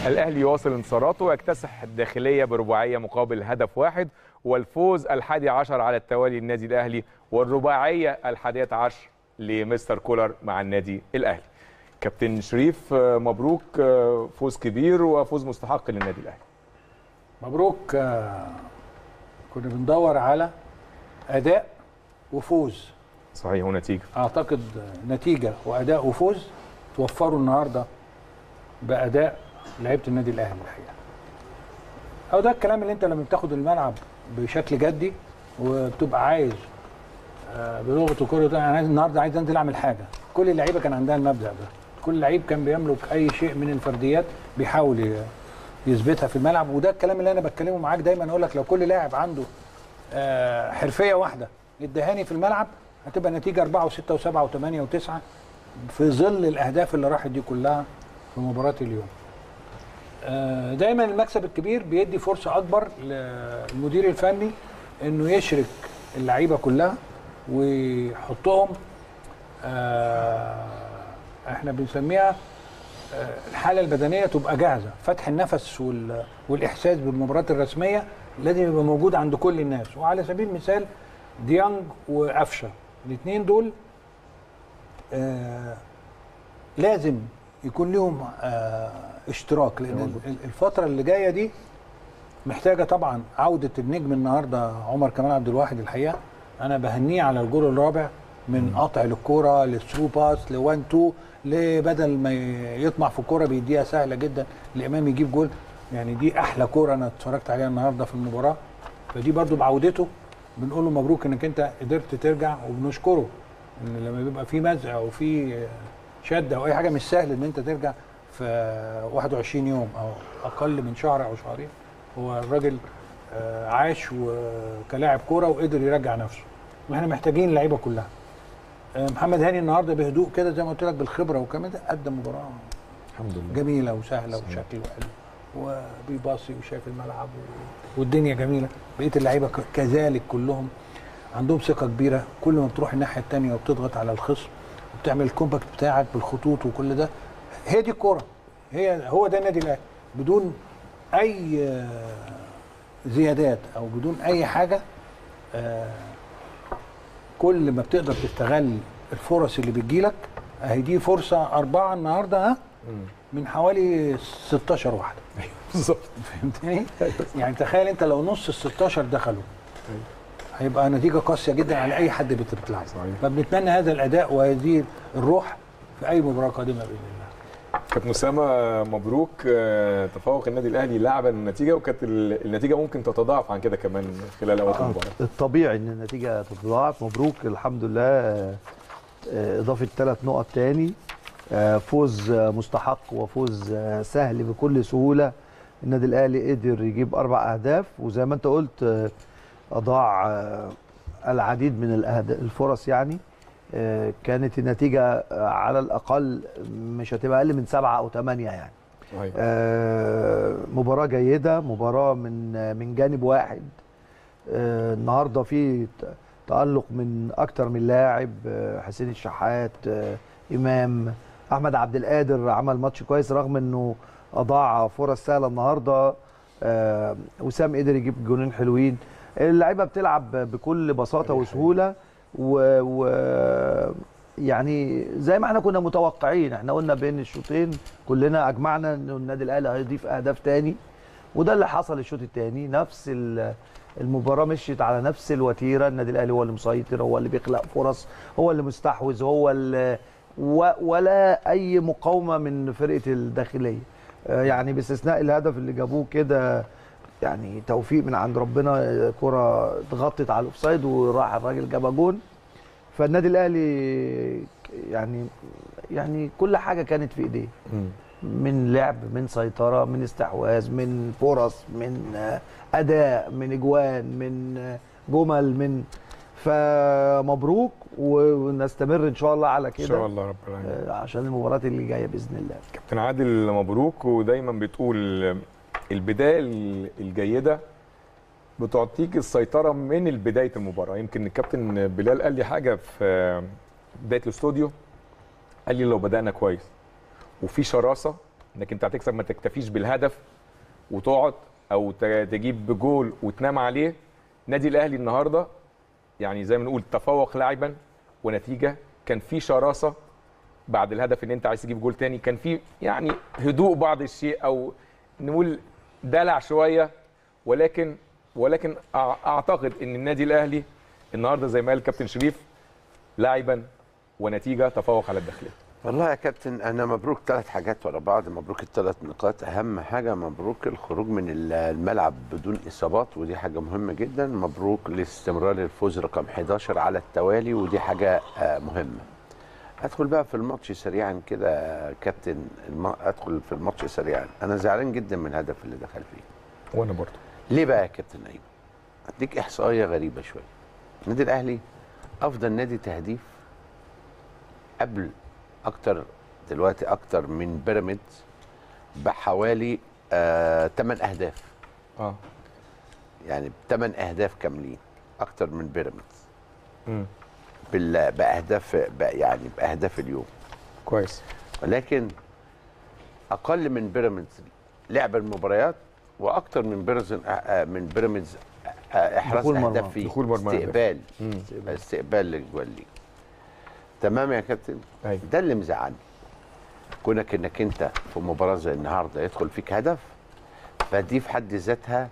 الأهلي يواصل انتصاراته ويكتسح الداخلية برباعية مقابل هدف واحد، والفوز ال11 على التوالي للنادي الأهلي، والرباعية ال11 لمستر كولر مع النادي الأهلي. كابتن شريف، مبروك، فوز كبير وفوز مستحق للنادي الأهلي. مبروك. كنا بندور على أداء وفوز. صحيح، ونتيجة. أعتقد نتيجة وأداء وفوز توفروا النهاردة بأداء لعيبة النادي الأهلي الحقيقة. أو ده الكلام اللي أنت لما بتاخد الملعب بشكل جدي وبتبقى عايز بلغة الكورة أنا النهارده عايز أنزل أعمل حاجة. كل اللعيبة كان عندها المبدأ ده. كل لعيب كان بيملك أي شيء من الفرديات بيحاول يثبتها في الملعب، وده الكلام اللي أنا بتكلمه معاك دايما. أقول لك لو كل لاعب عنده حرفية واحدة ادهاني في الملعب هتبقى نتيجة 4 و6 و7 و8 و9 في ظل الأهداف اللي راحت دي كلها في مباراة اليوم. دايما المكسب الكبير بيدي فرصة أكبر للمدير الفني إنه يشرك اللعيبة كلها ويحطهم احنا بنسميها الحالة البدنية تبقى جاهزة. فتح النفس والإحساس بالمباراة الرسمية لازم يبقى موجود عند كل الناس. وعلى سبيل المثال ديانج وقفشة الاثنين دول لازم يكون لهم اشتراك، لأن الفترة اللي جاية دي محتاجة طبعا عودة النجم. النهاردة عمر كمال عبد الواحد الحقيقة أنا بهنيه على الجول الرابع، من قطع للكرة للثرو باس ل1 2 بدل ما يطمع في الكرة بيديها سهلة جدا الإمام يجيب جول. يعني دي أحلى كرة أنا اتفرجت عليها النهاردة في المباراة. فدي برضو بعودته بنقول له مبروك إنك أنت قدرت ترجع، وبنشكره إن لما بيبقى في مزق أو في شدة أو أي حاجة مش سهل إن أنت ترجع في 21 يوم أو أقل من شهر أو شهرين. هو الراجل عاش وكلاعب كورة وقدر يرجع نفسه، واحنا محتاجين اللعيبه كلها. محمد هاني النهارده بهدوء كده زي ما قلت لك بالخبره وكمان قدم مباراه الحمد لله جميله وسهله وشكله حلو وبيباصي وشايف الملعب والدنيا جميله. بقيه اللعيبه كذلك كلهم عندهم ثقه كبيره. كل ما بتروح الناحيه الثانيه وبتضغط على الخصم وبتعمل الكومباكت بتاعك بالخطوط وكل ده، هي دي الكوره، هو ده النادي الاهلي بدون اي زيادات او بدون اي حاجه. كل ما بتقدر تستغل الفرص اللي بتجيلك. اهي دي فرصه 4 النهارده من حوالي 16 واحده. بالظبط. فهمتني؟ يعني تخيل انت لو نص ال 16 دخلوا هيبقى نتيجه قاسيه جدا على اي حد بتلعب. فبنتمنى هذا الاداء وهذه الروح في اي مباراه قادمه باذن الله. كابتن اسامه، مبروك. تفوق النادي الاهلي لعبا النتيجه، وكانت النتيجه ممكن تتضاعف عن كده كمان خلال اوقات المباراه. الطبيعي ان النتيجه تتضاعف. مبروك الحمد لله. اضافه 3 نقط تاني، فوز مستحق وفوز سهل بكل سهوله. النادي الاهلي قدر يجيب 4 اهداف، وزي ما انت قلت اضاع العديد من الفرص. يعني كانت النتيجه على الاقل مش هتبقى اقل من 7 أو 8 يعني. مباراه جيده، مباراه من جانب واحد. النهارده في تألق من اكتر من لاعب. حسين الشحات، امام، احمد عبد القادر عمل ماتش كويس رغم انه اضاع فرص سهله النهارده. وسام قدر يجيب جونين حلوين. اللعيبه بتلعب بكل بساطه وسهوله يعني زي ما احنا كنا متوقعين. احنا قلنا بين الشوطين كلنا اجمعنا ان النادي الاهلي هيضيف اهداف تاني، وده اللي حصل. الشوط الثاني نفس المباراه مشيت على نفس الوتيره. النادي الاهلي هو اللي مسيطر، هو اللي بيخلق فرص، هو اللي مستحوذ، هو اللي ولا اي مقاومه من فرقه الداخليه. يعني باستثناء الهدف اللي جابوه كده، يعني توفيق من عند ربنا. كره اتغطت على الاوفسايد وراح الراجل جاب جون. فالنادي الاهلي يعني كل حاجه كانت في ايديه، من لعب، من سيطره، من استحواذ، من فرص، من اداء، من اجوان، من جمل، فمبروك. ونستمر ان شاء الله على كده ان شاء الله رب العالمين عشان المباريات اللي جايه باذن الله. كابتن عادل، مبروك. ودايما بتقول البدايه الجيده بتعطيك السيطره من بدايه المباراه. يمكن الكابتن بلال قال لي حاجه في بدايه الاستوديو، قال لي لو بدانا كويس وفي شراسه انك انت هتكسب ما تكتفيش بالهدف وتقعد او تجيب بجول وتنام عليه. نادي الاهلي النهارده يعني زي ما نقول تفوق لاعبا ونتيجه، كان في شراسه بعد الهدف ان انت عايز تجيب جول تاني، كان في يعني هدوء بعض الشيء او نقول دلع شويه، ولكن اعتقد ان النادي الاهلي النهارده زي ما قال الكابتن شريف لاعبا ونتيجه تفوق على الداخليه. والله يا كابتن انا مبروك 3 حاجات ورا بعض، مبروك ال3 نقاط، اهم حاجه مبروك الخروج من الملعب بدون اصابات ودي حاجه مهمه جدا، مبروك لاستمرار الفوز رقم 11 على التوالي ودي حاجه مهمه. ادخل بقى في الماتش سريعا كده يا كابتن، ادخل في الماتش سريعا. انا زعلان جدا من الهدف اللي دخل فيه. وانا برضه. ليه بقى يا كابتن ايمن؟ اديك احصائيه غريبه شويه. النادي الاهلي افضل نادي تهديف قبل دلوقتي اكتر من بيراميدز بحوالي 8 اهداف. يعني 8 اهداف كاملين اكتر من بيراميدز. باهداف اليوم. كويس. ولكن اقل من بيراميدز لعب المباريات واكتر من بيراميدز احراز اهداف فيه. دخول مرمى. استقبال للجوال ليه. تمام يا كابتن؟ أيوة. ده اللي مزعلني. كونك انك انت في مباراه زي النهارده يدخل فيك هدف، فدي في حد ذاتها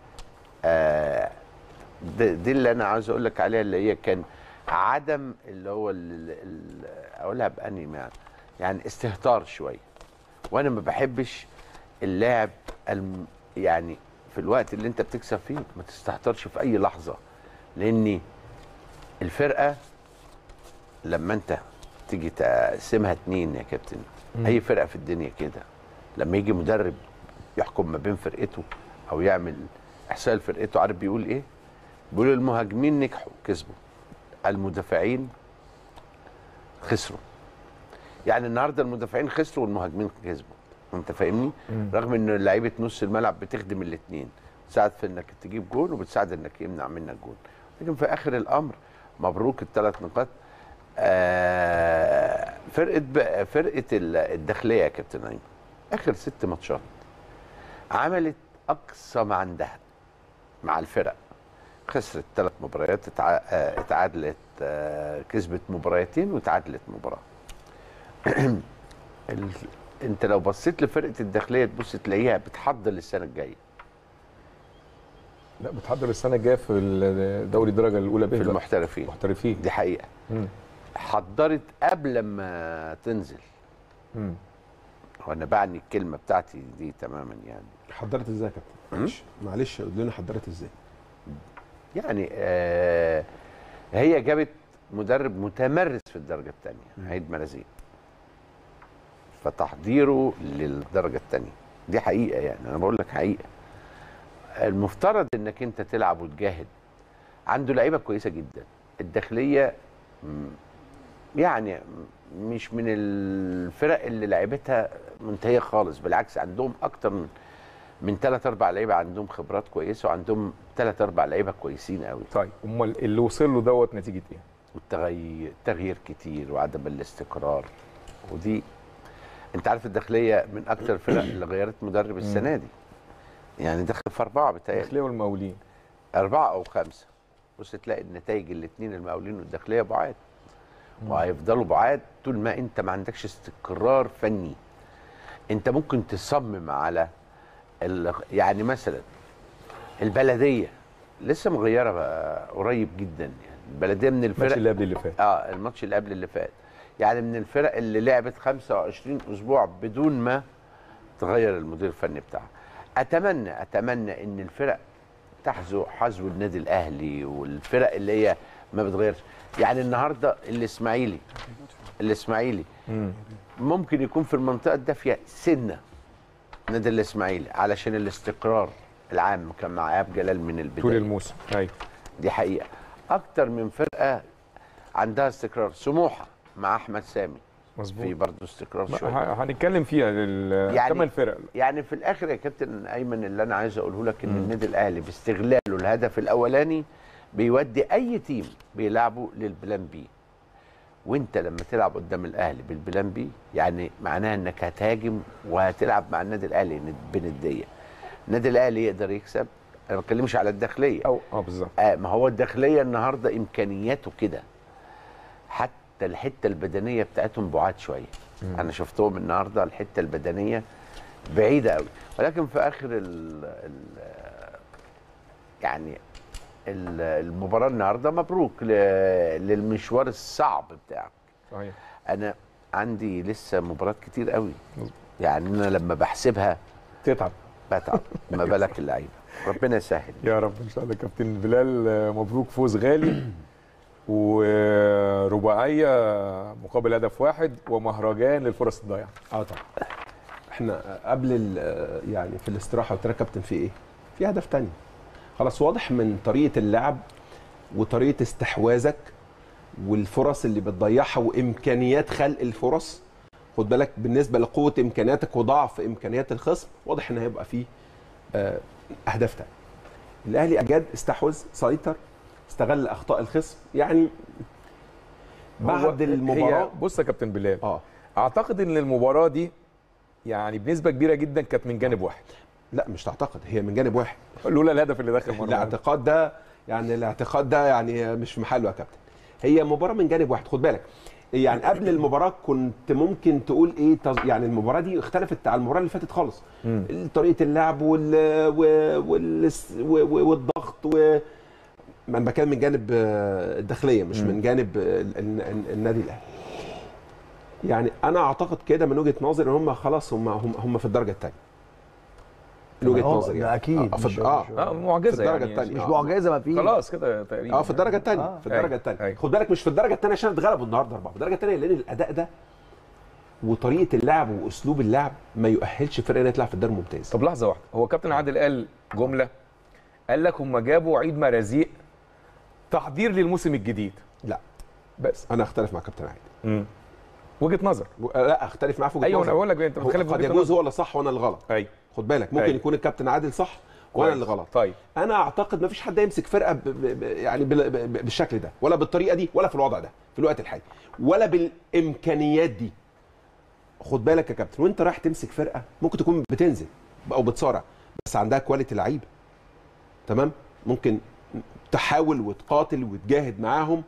دي اللي انا عاوز اقول لك عليها، اللي هي كان عدم اللي هو اقولها باني يعني استهتار شويه. وانا ما بحبش اللاعب يعني في الوقت اللي انت بتكسب فيه ما تستهترش في اي لحظه، لان الفرقه لما انت تيجي تقسمها 2 يا كابتن، اي فرقه في الدنيا كده لما يجي مدرب يحكم ما بين فرقته او يعمل احصاء لفرقته، عارف بيقول ايه؟ بيقول المهاجمين نجحوا كسبوا، المدافعين خسروا. يعني النهارده المدافعين خسروا والمهاجمين كسبوا، انت فاهمني؟ رغم ان لعيبه نص الملعب بتخدم الاثنين، بتساعد في انك تجيب جول وبتساعد انك يمنع منك جول، لكن في اخر الامر مبروك ال3 نقاط. فرقه الداخليه يا كابتن ايمن اخر 6 ماتشات عملت اقصى ما عندها مع الفرق، خسرت 3 مباريات، اتعادلت، كسبت مباراتين وتعادلت مباراه. انت لو بصيت لفرقه الداخليه تبص تلاقيها بتحضر للسنه الجايه. لا بتحضر السنه الجايه في الدوري الدرجه الاولى في المحترفين. محترفين دي حقيقه. حضرت قبل ما تنزل. وانا بعني الكلمه بتاعتي دي تماما. يعني حضرت ازاي يا كابتن؟ معلش قول لنا حضرت ازاي؟ يعني هي جابت مدرب متمرس في الدرجه الثانيه، عيد مرازين، فتحضيره للدرجه الثانيه دي حقيقه. يعني انا بقول لك حقيقه. المفترض انك انت تلعب وتجاهد. عنده لعيبه كويسه جدا. الداخليه يعني مش من الفرق اللي لعيبتها منتهيه خالص، بالعكس عندهم اكتر من 3 4 لعيبه عندهم خبرات كويسه، وعندهم 3 4 لعيبه كويسين قوي. طيب امال اللي وصل له دوت نتيجه ايه؟ والتغيير كتير وعدم الاستقرار. ودي انت عارف الداخليه من اكتر الفرق اللي غيرت مدرب السنه دي. يعني دخل في 4 بتهيألي. الداخليه والمقاولين 4 أو 5. بص تلاقي النتائج الاثنين المقاولين والداخليه بعاد. وهيفضلوا بعاد طول ما انت ما عندكش استقرار فني. انت ممكن تصمم على يعني مثلا البلديه لسه مغيره بقى قريب جدا. يعني البلديه من الفرق الماتش اللي قبل اللي فات. الماتش اللي قبل اللي فات. يعني من الفرق اللي لعبت 25 اسبوع بدون ما تغير المدير الفني بتاعها. اتمنى ان الفرق تحذو حذو النادي الاهلي والفرق اللي هي ما بتغيرش. يعني النهارده الاسماعيلي ممكن يكون في المنطقه الدافيه سنه نادي الاسماعيلي علشان الاستقرار العام كان مع ايهاب جلال من البدايه طول الموسم. ايوه دي حقيقه. اكتر من فرقه عندها استقرار. سموحه مع احمد سامي مظبوط، في برضه استقرار شويه. هنتكلم فيها يعني 8 فرق. يعني في الاخر يا كابتن ايمن اللي انا عايز اقوله لك ان النادي الاهلي باستغلاله الهدف الاولاني بيودي اي تيم بيلعبه للبلان بي. وانت لما تلعب قدام الاهلي بالبلان بي يعني معناها انك هتهاجم وهتلعب مع النادي الاهلي بنديه. النادي الاهلي يقدر يكسب، انا ما بتكلمش على الداخليه بالظبط. ما هو الداخليه النهارده امكانياته كده، حتى الحته البدنيه بتاعتهم بعاد شويه. انا شفتهم النهارده الحته البدنيه بعيده قوي، ولكن في اخر يعني المباراه النهارده مبروك للمشوار الصعب بتاعك. صحيح. انا عندي لسه مباريات كتير قوي، يعني انا لما بحسبها تتعب. بتعب، ما بالك اللعيبه. ربنا يسهل يا رب ان شاء الله. كابتن بلال مبروك، فوز غالي ورباعيه مقابل هدف واحد ومهرجان للفرص الضايعه. طبعا. احنا قبل يعني في الاستراحه قلت لك كابتن في ايه؟ في هدف تاني. خلاص واضح من طريقه اللعب وطريقه استحواذك والفرص اللي بتضيعها وامكانيات خلق الفرص. خد بالك بالنسبه لقوه امكانياتك وضعف امكانيات الخصم، واضح ان هيبقى فيه اهداف تانية. الاهلي اجاد، استحوذ، سيطر، استغل اخطاء الخصم. يعني بعد المباراه بص يا كابتن بلال، اه اعتقد ان المباراه دي يعني بنسبه كبيره جدا كانت من جانب واحد. لا مش تعتقد، هي من جانب واحد. لولا الهدف اللي دخل مره. الاعتقاد ده يعني مش في محله يا كابتن. هي مباراه من جانب واحد. خد بالك يعني قبل المباراه كنت ممكن تقول ايه، يعني المباراه دي اختلفت عن المباراه اللي فاتت خالص. طريقه اللعب والضغط انا بتكلم من جانب الداخليه مش من جانب النادي الاهلي. يعني انا اعتقد كده من وجهه نظري ان هم خلاص هم في الدرجه الثانيه. من وجهه نظري يعني اكيد معجزه في الدرجه يعني الثانيه مش معجزه، ما فيش خلاص كده تقريبا. في الدرجه الثانيه في الدرجه الثانيه. خد بالك مش في الدرجه الثانيه عشان اتغلبوا النهارده 4، في الدرجه الثانيه لان الاداء ده وطريقه اللعب واسلوب اللعب ما يؤهلش فرقه انها تلعب في الدوري الممتاز. طب لحظه واحده، هو كابتن عادل قال جمله، قال لك هم جابوا عيد مرازيق تحضير للموسم الجديد. لا بس انا اختلف مع كابتن عادل. وجهه نظر. لا اختلف معاه في وجهه ايوه نظر. انا بقول لك انت بتتكلم في قد يجوز هو اللي صح وانا اللي غلط. ايوه خد بالك ممكن يكون الكابتن عادل صح وانا اللي غلط. طيب انا اعتقد ما فيش حد يمسك فرقه يعني بالشكل ده ولا بالطريقه دي ولا في الوضع ده في الوقت الحالي ولا بالامكانيات دي. خد بالك يا كابتن وانت رايح تمسك فرقه ممكن تكون بتنزل او بتصارع بس عندها كواليتي لعيبه. تمام؟ ممكن تحاول وتقاتل وتجاهد معاهم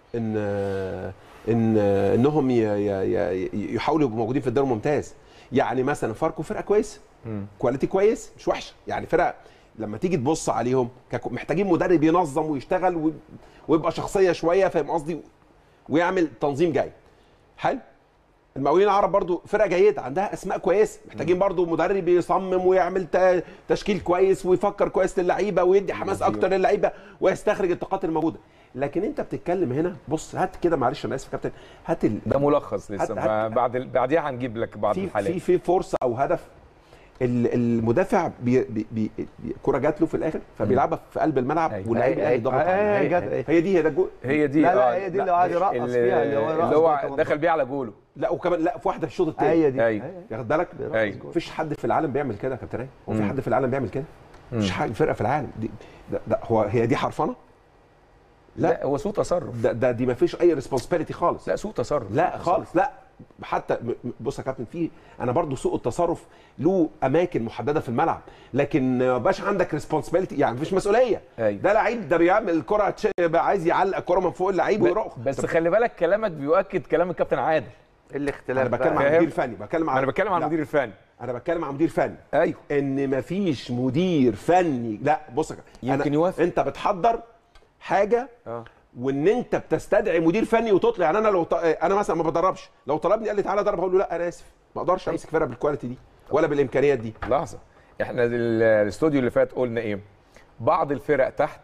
انهم يحاولوا يبقوا موجودين في الدوري الممتاز. يعني مثلا فاركو فرقه كويسه، كواليتي كويس مش وحشه. يعني فرقه لما تيجي تبص عليهم محتاجين مدرب ينظم ويشتغل ويبقى شخصيه شويه، فاهم قصدي، ويعمل تنظيم جيد. حلو. المقاولين العرب برضو فرقه جيده عندها اسماء كويسه، محتاجين برضو مدرب يصمم ويعمل تشكيل كويس ويفكر كويس للعيبه ويدي حماس اكتر للعيبه ويستخرج الطاقات الموجوده. لكن انت بتتكلم هنا، بص هات كده، معلش انا اسف يا كابتن، هات ده ملخص لسه بعديها هنجيب لك بعض الحالات. في فرصه او هدف المدافع الكره جات له في الاخر فبيلعبها في قلب الملعب واللعيب الاهلي ضغط عليه. هي دي ده الجول. هي دي هي دي اللي قاعد يرقص فيها، اللي هو دخل بيها على جوله. لا وكمان لا في واحده في الشوط الثاني. هي دي ياخد بالك. مفيش حد في العالم بيعمل كده يا كابتن. هو في حد في العالم بيعمل كده؟ مفيش فرقه في العالم دي. هي دي حرفنه؟ لا هو سوء تصرف. دي مفيش اي ريسبونسبيلتي خالص. لا سوء تصرف. لا خالص. لا حتى بص يا كابتن، انا برضو سوء التصرف له اماكن محدده في الملعب، لكن ما بقاش عندك ريسبونسبيلتي، يعني مفيش مسؤوليه. ده لعيب ده بيعمل الكره عايز يعلق الكره من فوق اللعيب ويروح. بس خلي بالك كلامك بيؤكد كلام الكابتن عادل. الاختلاف انا بتكلم عن المدير الفني، انا بتكلم عن المدير الفني. انا بتكلم عن مدير فني. ايوه ان مفيش مدير فني. لا بص يمكن يوافق. انت بتحضر حاجه وان انت بتستدعي مدير فني وتطلع. يعني انا انا مثلا ما بدربش، لو طلبني قال لي تعالى درب هقول له لا انا اسف ما اقدرش امسك فرقه بالكواليتي دي ولا بالامكانيات دي. لحظه، احنا الاستوديو اللي فات قلنا ايه؟ بعض الفرق تحت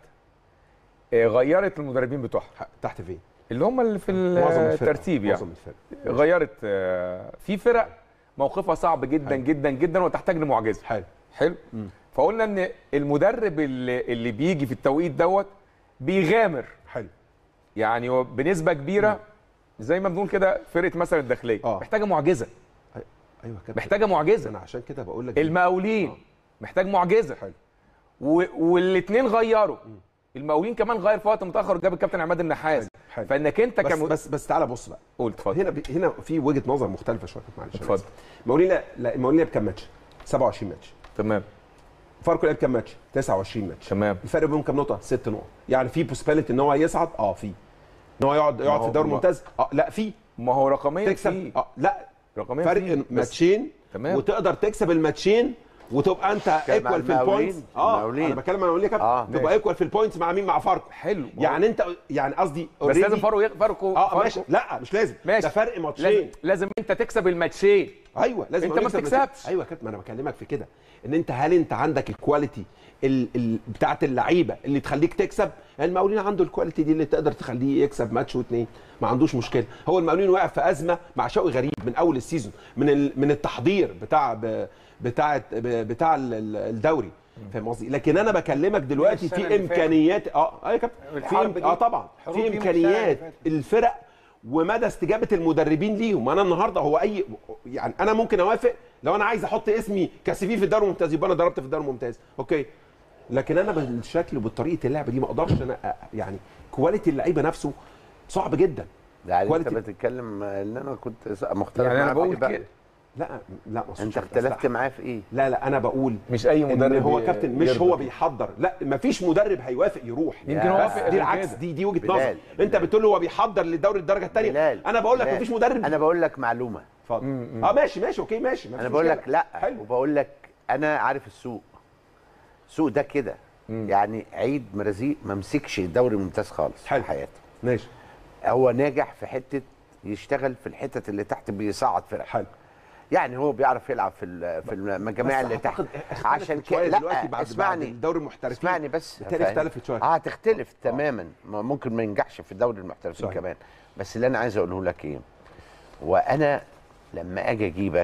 غيرت المدربين بتوعها. تحت فين؟ اللي هم اللي في الترتيب يعني. معظم الفرق غيرت. في فرق موقفها صعب جدا جدا جدا وتحتاج لمعجزه. حلو. فقلنا ان المدرب اللي بيجي في التوقيت دوت بيغامر. حلو. يعني بنسبه كبيره زي ما بنقول كده فرقه مثلا الداخليه محتاجه معجزه. ايوه كده محتاجه معجزه. انا عشان كده بقول لك المقاولين محتاج معجزه. حلو. والاثنين غيروا. المقاولين كمان غير في وقت متاخر، جاب الكابتن عماد النحاس. حلو. فانك انت بس تعالى بص بقى. قول اتفضل. هنا في وجهه نظر مختلفه شويه، معلش. اتفضل. المقاولين لعب كام ماتش؟ 27 ماتش. تمام. فاركو لعب كام ماتش؟ 29 ماتش. تمام. الفرق بينهم كام نقطه؟ 6 نقط. يعني في بوسيبيليتي ان هو يصعد، في ان هو يقعد في الدوري الممتاز، لا في. ما هو رقميا تكسب لا رقميا فرق ماتشين. تمام. وتقدر تكسب الماتشين وتبقى انت ايكوال في البوينتس. انا بتكلم عن المقاولين يا كابتن. تبقى ايكوال في البوينتس مع مين؟ مع فاركو. حلو. يعني انت يعني قصدي بس لازم فاركو ماشي. لا مش لازم. ماشي. ده فرق ماتشين. لازم انت تكسب الماتشين. ايوه لازم. انت ما بتكسبش. ايوه يا كابتن، ما انا بكلمك في كده، ان انت هل انت عندك الكواليتي بتاعت اللعيبه اللي تخليك تكسب؟ المقاولين عنده الكواليتي دي اللي تقدر تخليه يكسب ماتش واثنين، ما عندوش مشكله. هو المقاولين واقع في ازمه مع شوقي غريب من اول السيزون، من التحضير بتاع الدوري، فاهم قصدي؟ لكن انا بكلمك دلوقتي في امكانيات يا كابتن، في طبعا في امكانيات الفرق ومدى استجابه المدربين ليهم. انا النهارده هو يعني انا ممكن اوافق لو انا عايز احط اسمي كسيفي في الدوري الممتاز، يبقى انا ضربت في الدوري الممتاز، اوكي. لكن انا بالشكل وبطريقه اللعب دي ما اقدرش انا يعني كواليتي اللعيبه نفسه صعب جدا. يعني انت بتتكلم ان انا كنت مختلف يعني معاه انا بقول كده. لا انت اختلفت معاه في ايه؟ لا انا بقول مش اي مدرب هو كابتن، مش هو بيحضر، لا مفيش مدرب هيوافق يروح. يمكن هو بس دي العكس، دي وجهه نظر. انت بتقول له هو بيحضر للدوري الدرجه الثانيه، انا بقول لك مفيش مدرب. انا بقول لك معلومه. اتفضل. ماشي اوكي ماشي. انا بقول لك لا، وبقول لك انا عارف السوق ده كده. يعني عيد مرزيق ما مسكش الدوري الممتاز خالص في حياته. ماشي. هو ناجح في حته يشتغل في الحتت اللي تحت، بيصعد فرق. حلو. يعني هو بيعرف يلعب في المجاميع اللي تحت. عشان كده لا اسمعني، الدوري المحترفين اسمعني بس. بالتالي اختلفت شويه. هتختلف تماما، ممكن ما ينجحش في الدوري المحترفين كمان. بس اللي انا عايز اقوله لك ايه، وانا لما اجي اجيبك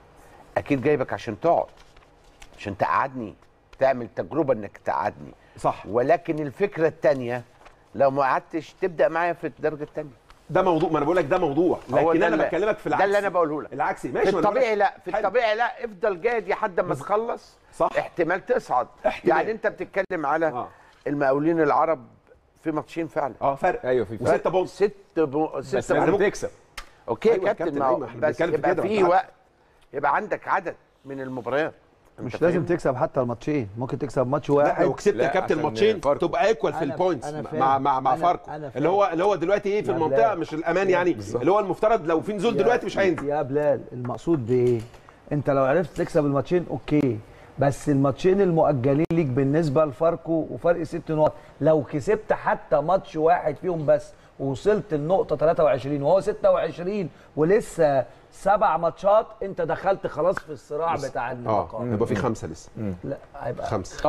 اكيد جايبك عشان تقعد، عشان تقعدني، تعمل تجربه انك تقعدني، صح. ولكن الفكره الثانيه لو ما قعدتش تبدا معايا في الدرجه الثانيه. ده موضوع، ما انا بقول لك ده موضوع، لكن انا بكلمك في العكس. ده اللي انا بقوله لك. العكسي ماشي. في الطبيعي لا، في الطبيعي لا، افضل جاهد لحد ما تخلص. صح. احتمال تصعد. يعني انت بتتكلم على المقاولين العرب في ماتشين فعلا. فرق. ايوه في فرق. و6 بونت. 6 بس لازم تكسب. اوكي يا كابتن، بس يبقى في وقت، يبقى عندك عدد من المباريات. مش لازم تكسب حتى الماتشين، ممكن تكسب ماتش واحد. لو كسبت يا كابتن الماتشين تبقى ايكوال في البوينتس مع فاركو، اللي هو دلوقتي ايه في المنطقه، مش الامان يعني، اللي هو المفترض لو في نزول دلوقتي مش هينزل. يا بلال المقصود بايه؟ انت لو عرفت تكسب الماتشين اوكي، بس الماتشين المؤجلين ليك بالنسبه لفاركو وفرق 6 نقط، لو كسبت حتى ماتش واحد فيهم بس ووصلت النقطه 23 وهو 26 ولسه 7 ماتشات، انت دخلت خلاص في الصراع بتاع المقام. يبقى في 5 لسه. لا هيبقى 5.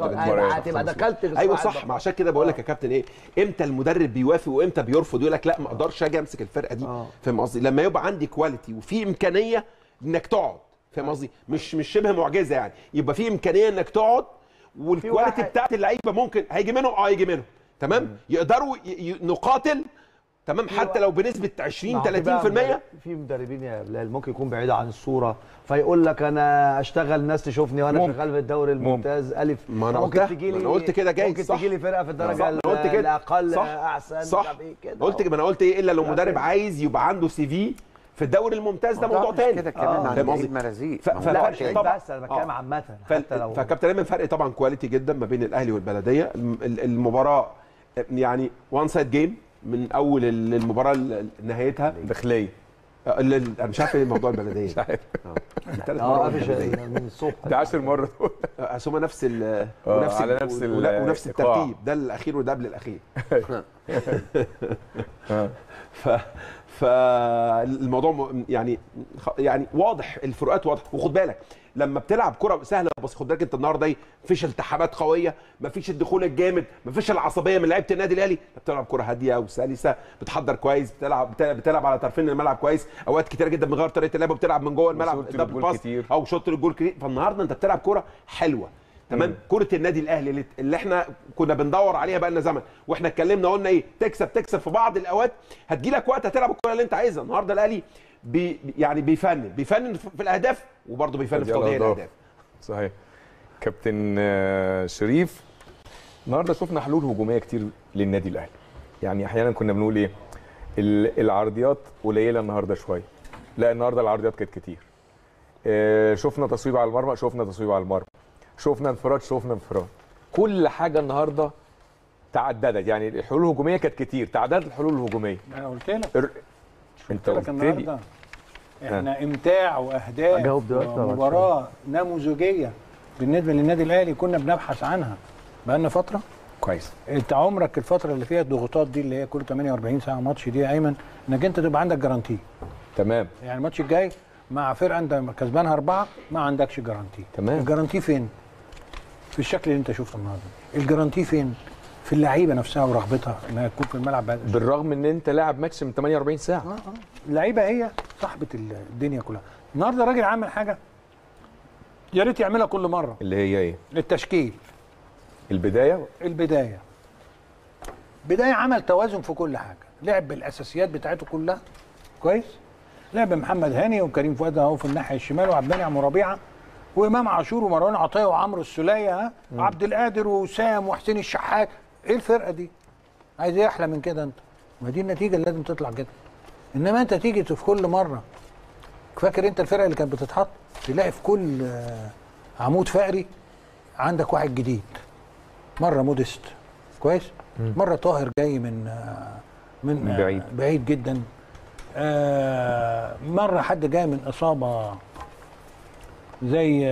هتبقى دخلت في الصراع. ايوه صح. ما عشان كده بقول لك يا كابتن ايه، امتى المدرب بيوافق وامتى بيرفض، يقول لك لا ما اقدرش اجي امسك الفرقه دي. فاهم قصدي؟ لما يبقى عندي كواليتي وفي امكانيه انك تقعد، فاهم قصدي؟ مش شبه معجزه يعني، يبقى في امكانيه انك تقعد، والكواليتي بتاعت اللعيبه ممكن هيجي منهم هيجي منهم، تمام؟ يقدروا نقاتل، تمام، حتى لو بنسبه 20 30%. في مدربين يا بلال ممكن يكون بعيد عن الصوره، فيقول لك انا اشتغل الناس تشوفني وانا شغال في الدوري الممتاز الف. ما انا ممكن تجي لي، انا قلت كده جاي، ممكن تجي لي فرقه في الدرجه الاقل احسن. صح. قلت كده، ما انا قلت ايه الا لو مدرب عايز يبقى عنده سي في في الدوري الممتاز، ده موضوع تاني كده كمان. عن عيد مرزيق لا بس انا بتكلم عامه. حتى لو فكابتن ايمن فرق طبعا كواليتي جدا ما بين الاهلي والبلديه. المباراه يعني وان سايد جيم من اول المباراه لنهايتها داخليه. انا مش عارف ايه موضوع البلديه. مش عارف. ثالث مره من الصبح ده 10 مرات. هم نفس ونفس الترتيب، ده الاخير وده قبل الاخير. فالموضوع يعني واضح، الفروقات واضحه. وخد بالك لما بتلعب كره سهله، بس خد بالك انت النهارده ايه، مفيش التحامات قويه، مفيش الدخول الجامد، مفيش العصبيه من لعيبه النادي الاهلي، بتلعب كره هاديه وسلسه، بتحضر كويس، بتلعب على طرفين الملعب كويس، اوقات كتير جدا بتغير طريقه اللعب وبتلعب من جوه الملعب دبل باس او شوط الجول كتير. فالنهارده انت بتلعب كره حلوه، تمام. كره النادي الاهلي اللي احنا كنا بندور عليها بقى لنا زمن، واحنا اتكلمنا قلنا ايه، تكسب في بعض الاوقات، هتجي لك وقت هتلعب الكره اللي انت عايزها. النهارده الاهلي يعني بيفنن في الاهداف، وبرضه بيفنن في تضييع الاهداف. صحيح. كابتن شريف، النهارده شفنا حلول هجوميه كتير للنادي الاهلي، يعني احيانا كنا بنقول ايه، العرضيات قليله النهارده شويه. لا النهارده العرضيات كانت كتير. شفنا تصويب على المرمى، شفنا تصويب على المرمى، شفنا انفراد، شفنا انفراد. كل حاجه النهارده تعددت، يعني الحلول الهجوميه كانت كتير، تعددت الحلول الهجوميه. انا قلت لك انت قلت لك قلت لي النهارده احنا امتاع واهداف أجاوب دلوقتي ولا مباراه نموذجيه بالنسبه للنادي الاهلي كنا بنبحث عنها بقالنا فتره. كويس. انت عمرك الفتره اللي فيها الضغوطات دي اللي هي كل 48 ساعه ماتش دي يا ايمن انك انت تبقى عندك جارانتي. تمام. يعني الماتش الجاي مع فرقه انت كسبانها 4 ما عندكش جارانتي. تمام. الجارانتي فين؟ في الشكل اللي انت شفته النهارده. الجارانتي فين؟ في اللعيبه نفسها ورغبتها انها تكون في الملعب بهذا الشكل. بالرغم ان انت لاعب ماتش من 48 ساعه. اللعيبه هي صاحبه الدنيا كلها. النهارده الراجل عامل حاجه يا ريت يعملها كل مره. اللي هي ايه؟ التشكيل. البدايه بدايه عمل توازن في كل حاجه، لعب بالاساسيات بتاعته كلها كويس. لعب محمد هاني وكريم فؤاد اهو في الناحيه الشمال، وعبد المنعم وربيعه وامام عاشور ومروان عطيه وعمرو السوليه وعبد القادر وسام وحسين الشحات. ايه الفرقه دي؟ عايز ايه احلى من كده انت؟ ما دي النتيجه اللي لازم تطلع كده. انما انت تيجي في كل مره، فاكر انت الفرقه اللي كانت بتتحط تلاقي في كل عمود فقري عندك واحد جديد. مره موديست كويس، مره طاهر جاي من بعيد جدا، مره حد جاي من اصابه زي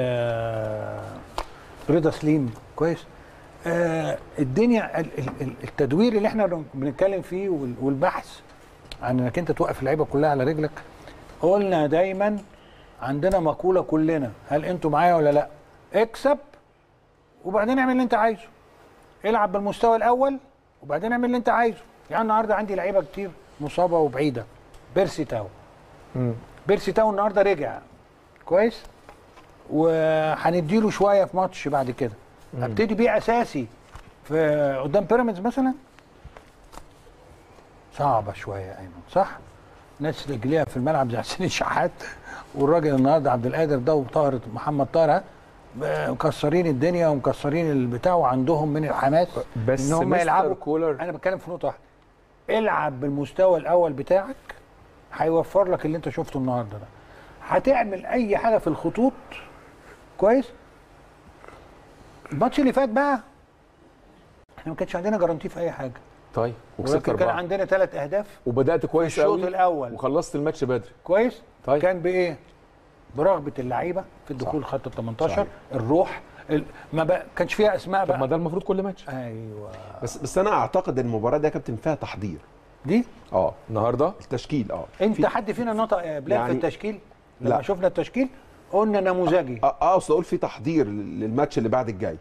رضا سليم كويس. الدنيا التدوير اللي احنا بنتكلم فيه والبحث عن انك انت توقف اللعيبه كلها على رجلك. قلنا دايما عندنا مقوله كلنا، هل انتوا معايا ولا لا؟ اكسب وبعدين اعمل اللي انت عايزه. العب بالمستوى الاول وبعدين اعمل اللي انت عايزه. يعني النهارده عندي لعيبه كتير مصابه وبعيده. بيرسي تاو النهارده رجع كويس، وهنديله شويه في ماتش بعد كده. ابتدي بيه اساسي في قدام بيراميدز مثلا، صعبه شويه يا ايمن صح؟ ناس رجليها في الملعب زي حسين الشحات، والراجل النهارده عبد القادر ده وطاهر محمد طاهر مكسرين الدنيا ومكسرين البتاع وعندهم من الحماس بس ان هم يلعبوا. كولر انا بتكلم في نقطه واحده، العب بالمستوى الاول بتاعك هيوفر لك اللي انت شفته النهارده ده. هتعمل اي حاجه في الخطوط كويس. الماتش اللي فات بقى احنا ما كانش عندنا جارانتي في اي حاجه. طيب ولكن كان عندنا 3 اهداف وبدات كويس في الشوط قوي الاول وخلصت الماتش بدري كويس. طيب. كان بايه؟ برغبه اللعيبه في الدخول خط ال 18 صحيح. الروح ما بقى كانش فيها اسماء بقى. طب ما ده المفروض كل ماتش. ايوه بس انا اعتقد المباراه دي يا كابتن فيها تحضير. دي النهارده التشكيل انت حد فينا نطق يا بلال يعني في التشكيل؟ لما لا. شفنا التشكيل قلنا نموذجي. اصل اقول في تحضير للماتش اللي بعد الجاي.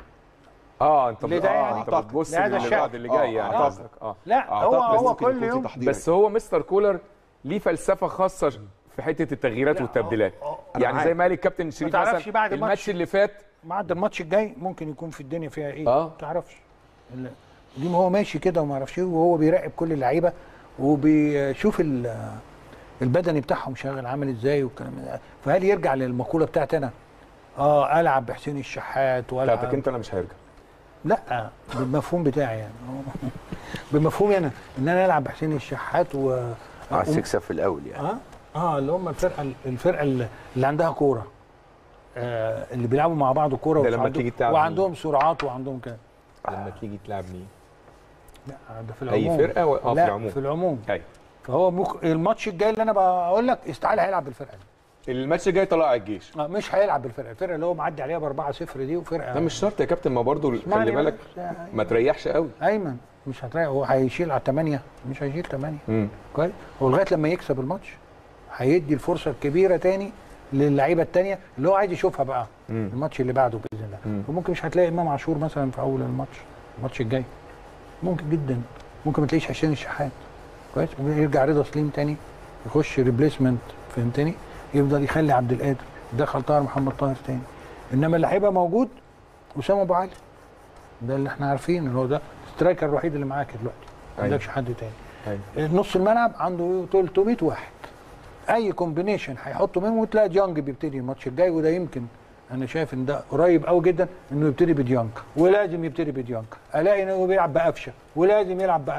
انت يعني بتبص اللي بعد اللي جاي يعني قصدك. لا هو كل يوم بس هو مستر كولر ليه فلسفه خاصه في حته التغييرات والتبديلات. يعني زي ما قال الكابتن شريف مثلا بعد الماتش اللي فات بعد الماتش الجاي ممكن يكون في الدنيا فيها ايه ما تعرفش. دي ما هو ماشي كده وما اعرفش ايه، وهو بيراقب كل اللعيبه وبيشوف البدني بتاعهم شغال عامل ازاي والكلام ده. فهل يرجع للمقوله بتاعتي انا العب بحسين الشحات والعب بتاعتك انت؟ انا مش هيرجع. لا بالمفهوم بتاعي يعني بمفهومي انا ان انا العب بحسين الشحات عايز تكسب في الاول يعني. اللي هم الفرقه اللي عندها كوره، اللي بيلعبوا مع بعض كوره لما تيجي تلعب وعندهم سرعات وعندهم كده. لما تيجي تلعب مين؟ لا ده في العموم. اي فرقه في العموم. في العموم. ايوه. فهو الماتش الجاي اللي انا بقول لك استعال هيلعب بالفرقه دي. الماتش الجاي طلع الجيش. مش هيلعب بالفرقه اللي هو معدي عليها ب4-0 دي وفرقه. ده مش شرط يا كابتن، ما برضه خلي بالك ما تريحش قوي. ايمن مش هتريح، هو هيشيل على 8 مش هيشيل 8 كويس. هو لغايه لما يكسب الماتش هيدي الفرصه الكبيره تاني للعيبه الثانيه اللي هو عايز يشوفها بقى الماتش اللي بعده باذن الله. وممكن مش هتلاقي امام عاشور مثلا في اول الماتش الجاي، ممكن جدا. ممكن ما تلاقيش حسين الشحات كويس. يرجع رضا سليم تاني يخش ريبليسمنت فهمتني، يفضل يخلي عبد القادر يدخل طاهر محمد طاهر تاني. انما اللي هيبقى موجود اسامه ابو علي، ده اللي احنا عارفين ان هو ده السترايكر الوحيد اللي معاك دلوقتي، ما عندكش حد تاني. نص الملعب عنده 300 واحد، اي كومبينيشن هيحطه منهم وتلاقي ديانج بيبتدي الماتش الجاي. وده يمكن انا شايف ان ده قريب قوي جدا انه يبتدي بديانج، ولازم يبتدي بديانج. الاقي انه بيلعب بقفشه ولازم يلعب بقفشه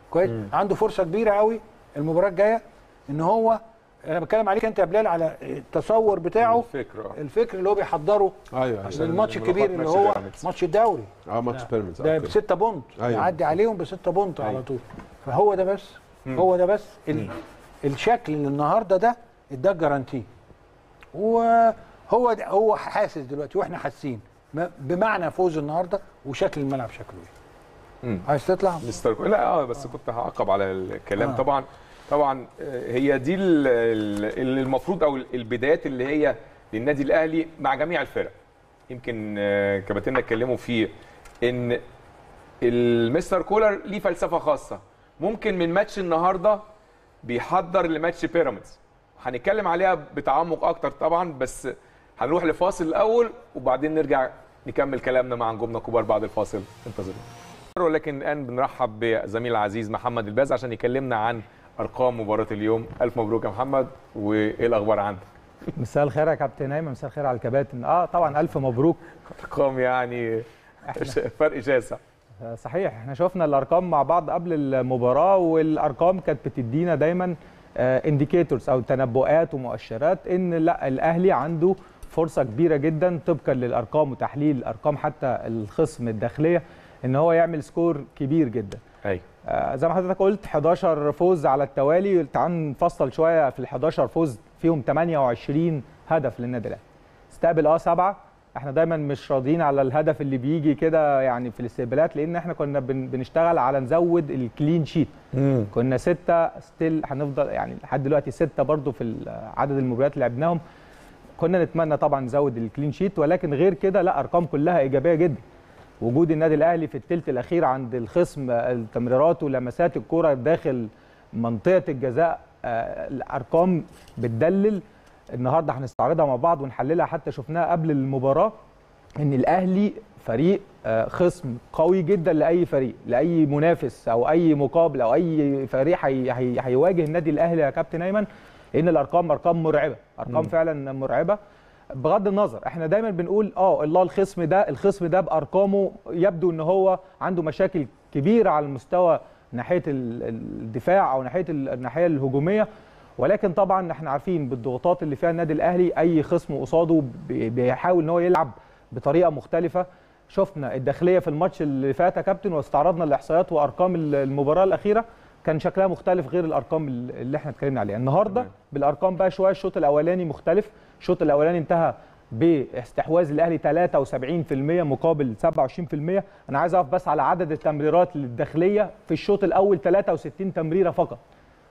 كويس. عنده فرصه كبيره قوي المباراه الجايه ان هو، انا بتكلم عليك انت يا بلال على التصور بتاعه، الفكر اللي هو بيحضره للماتش الكبير اللي هو ماتش الدوري. ماتش بيراميدز ده ب6 بونت، يعدي عليهم ب6 بونت على طول. فهو ده بس الشكل اللي النهارده ده اداك جارانتي، هو حاسس دلوقتي واحنا حاسين بمعنى فوز النهارده وشكل الملعب شكله ايه. عايز تطلع لا بس كنت هعقب على الكلام. طبعا هي دي اللي المفروض، او البدايات اللي هي للنادي الاهلي مع جميع الفرق. يمكن كباتننا اتكلموا فيه ان المستر كولر ليه فلسفه خاصه، ممكن من ماتش النهارده بيحضر لماتش بيراميدز، هنتكلم عليها بتعمق اكتر طبعا، بس هنروح لفاصل الاول وبعدين نرجع نكمل كلامنا مع نجومنا الكبار بعد الفاصل. انتظرونا. ولكن الان بنرحب بزميل العزيز محمد الباز عشان يكلمنا عن ارقام مباراه اليوم. الف مبروك يا محمد، وايه الاخبار عندك؟ مساء الخير يا كابتن ايمن، مساء الخير على الكباتن. طبعا الف مبروك. ارقام يعني فرق شاسع. صحيح، احنا شفنا الارقام مع بعض قبل المباراه، والارقام كانت بتدينا دايما انديكيتورز او تنبؤات ومؤشرات ان لا، الاهلي عنده فرصه كبيره جدا طبقا للارقام وتحليل الارقام حتى الخصم الداخليه ان هو يعمل سكور كبير جدا. ايوه زي ما حضرتك قلت 11 فوز على التوالي. تعال نفصل شويه في ال 11 فوز، فيهم 28 هدف للنادي الاهلي. استقبل 7. احنا دايما مش راضيين على الهدف اللي بيجي كده يعني في الاستقبالات، لان احنا كنا بنشتغل على نزود الكلين شيت. كنا 6 ستيل، هنفضل يعني لحد دلوقتي 6 برضو في عدد المباريات اللي لعبناهم. كنا نتمنى طبعا نزود الكلين شيت، ولكن غير كده لا، ارقام كلها ايجابيه جدا. وجود النادي الاهلي في الثلث الاخير عند الخصم، التمريرات ولمسات الكره داخل منطقه الجزاء، الارقام بتدلل. النهارده هنستعرضها مع بعض ونحللها، حتى شفناها قبل المباراه ان الاهلي فريق خصم قوي جدا لاي فريق، لاي منافس او اي مقابل او اي فريق هيواجه النادي الاهلي يا كابتن ايمن، لان الارقام ارقام مرعبه، ارقام فعلا مرعبه. بغض النظر احنا دايما بنقول الله الخصم ده بارقامه يبدو ان هو عنده مشاكل كبيره على المستوى ناحيه الدفاع او ناحيه الناحيه الهجوميه، ولكن طبعا احنا عارفين بالضغوطات اللي فيها النادي الاهلي اي خصم قصاده بيحاول ان هو يلعب بطريقه مختلفه. شفنا الداخليه في الماتش اللي فات يا كابتن، واستعرضنا الاحصائيات وارقام المباراه الاخيره، كان شكلها مختلف غير الارقام اللي احنا اتكلمنا عليها. النهارده بالارقام بقى شويه، الشوط الاولاني مختلف. الشوط الاولاني انتهى باستحواذ الاهلي 73% مقابل 27%. انا عايز اقف بس على عدد التمريرات للداخليه في الشوط الاول، 63 تمريره فقط،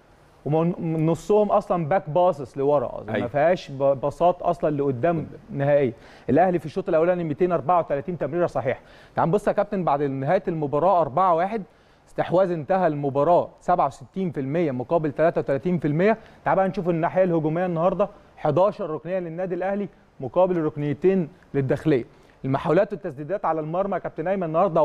ومن نصهم اصلا باك باسس لورا، ما فيهاش باصات اصلا لقدام نهائيا. الاهلي في الشوط الاولاني 234 تمريره صحيحه. تعال نبص يا كابتن بعد نهايه المباراه 4-1 استحواذ انتهى المباراه 67% مقابل 33%. تعال بقى نشوف الناحيه الهجوميه النهارده، 11 ركنيه للنادي الاهلي مقابل ركنيتين للداخليه. المحاولات والتسديدات على المرمى يا كابتن ايمن النهارده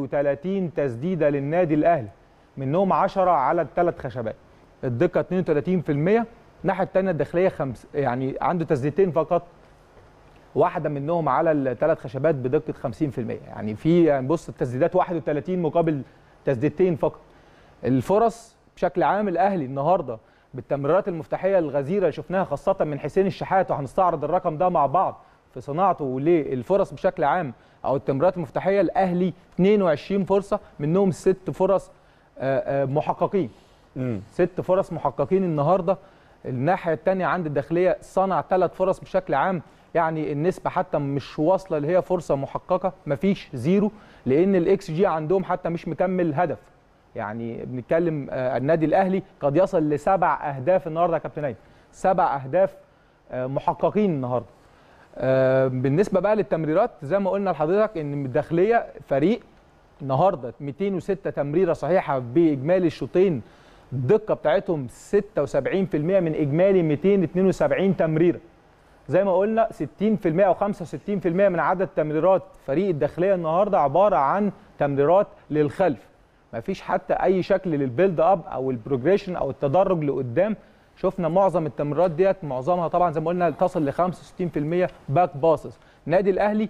31 تسديده للنادي الاهلي، منهم 10 على الثلاث خشبات، الدقه 32%. الناحيه الثانيه الداخليه يعني عنده تسديدتين فقط، واحده منهم على الثلاث خشبات بدقه 50%. يعني في بص التسديدات 31 مقابل تسديدتين فقط. الفرص بشكل عام الاهلي النهارده بالتمريرات المفتاحيه الغزيره اللي شفناها خاصه من حسين الشحات، وهنستعرض الرقم ده مع بعض في صناعته للفرص بشكل عام او التمريرات المفتاحيه. الاهلي 22 فرصه منهم 6 فرص محققين. 6 فرص محققين النهارده. الناحيه الثانيه عند الداخليه صنع 3 فرص بشكل عام، يعني النسبه حتى مش واصله اللي هي فرصه محققه، مفيش زيرو، لان الاكس جي عندهم حتى مش مكمل هدف. يعني بنتكلم النادي الاهلي قد يصل ل7 اهداف النهارده يا كابتن ايمن، 7 اهداف محققين النهارده. بالنسبه بقى للتمريرات زي ما قلنا لحضرتك ان الداخليه فريق النهارده 206 تمريره صحيحه باجمالي الشوطين، الدقه بتاعتهم 76% من اجمالي 272 تمريره. زي ما قلنا 60% او 65% من عدد تمريرات فريق الداخليه النهارده عباره عن تمريرات للخلف، ما فيش حتى اي شكل للبيلد اب او البروجريشن او التدرج لقدام. شفنا معظم التمريرات ديت معظمها طبعا زي ما قلنا تصل ل 65% باك باسز. النادي الاهلي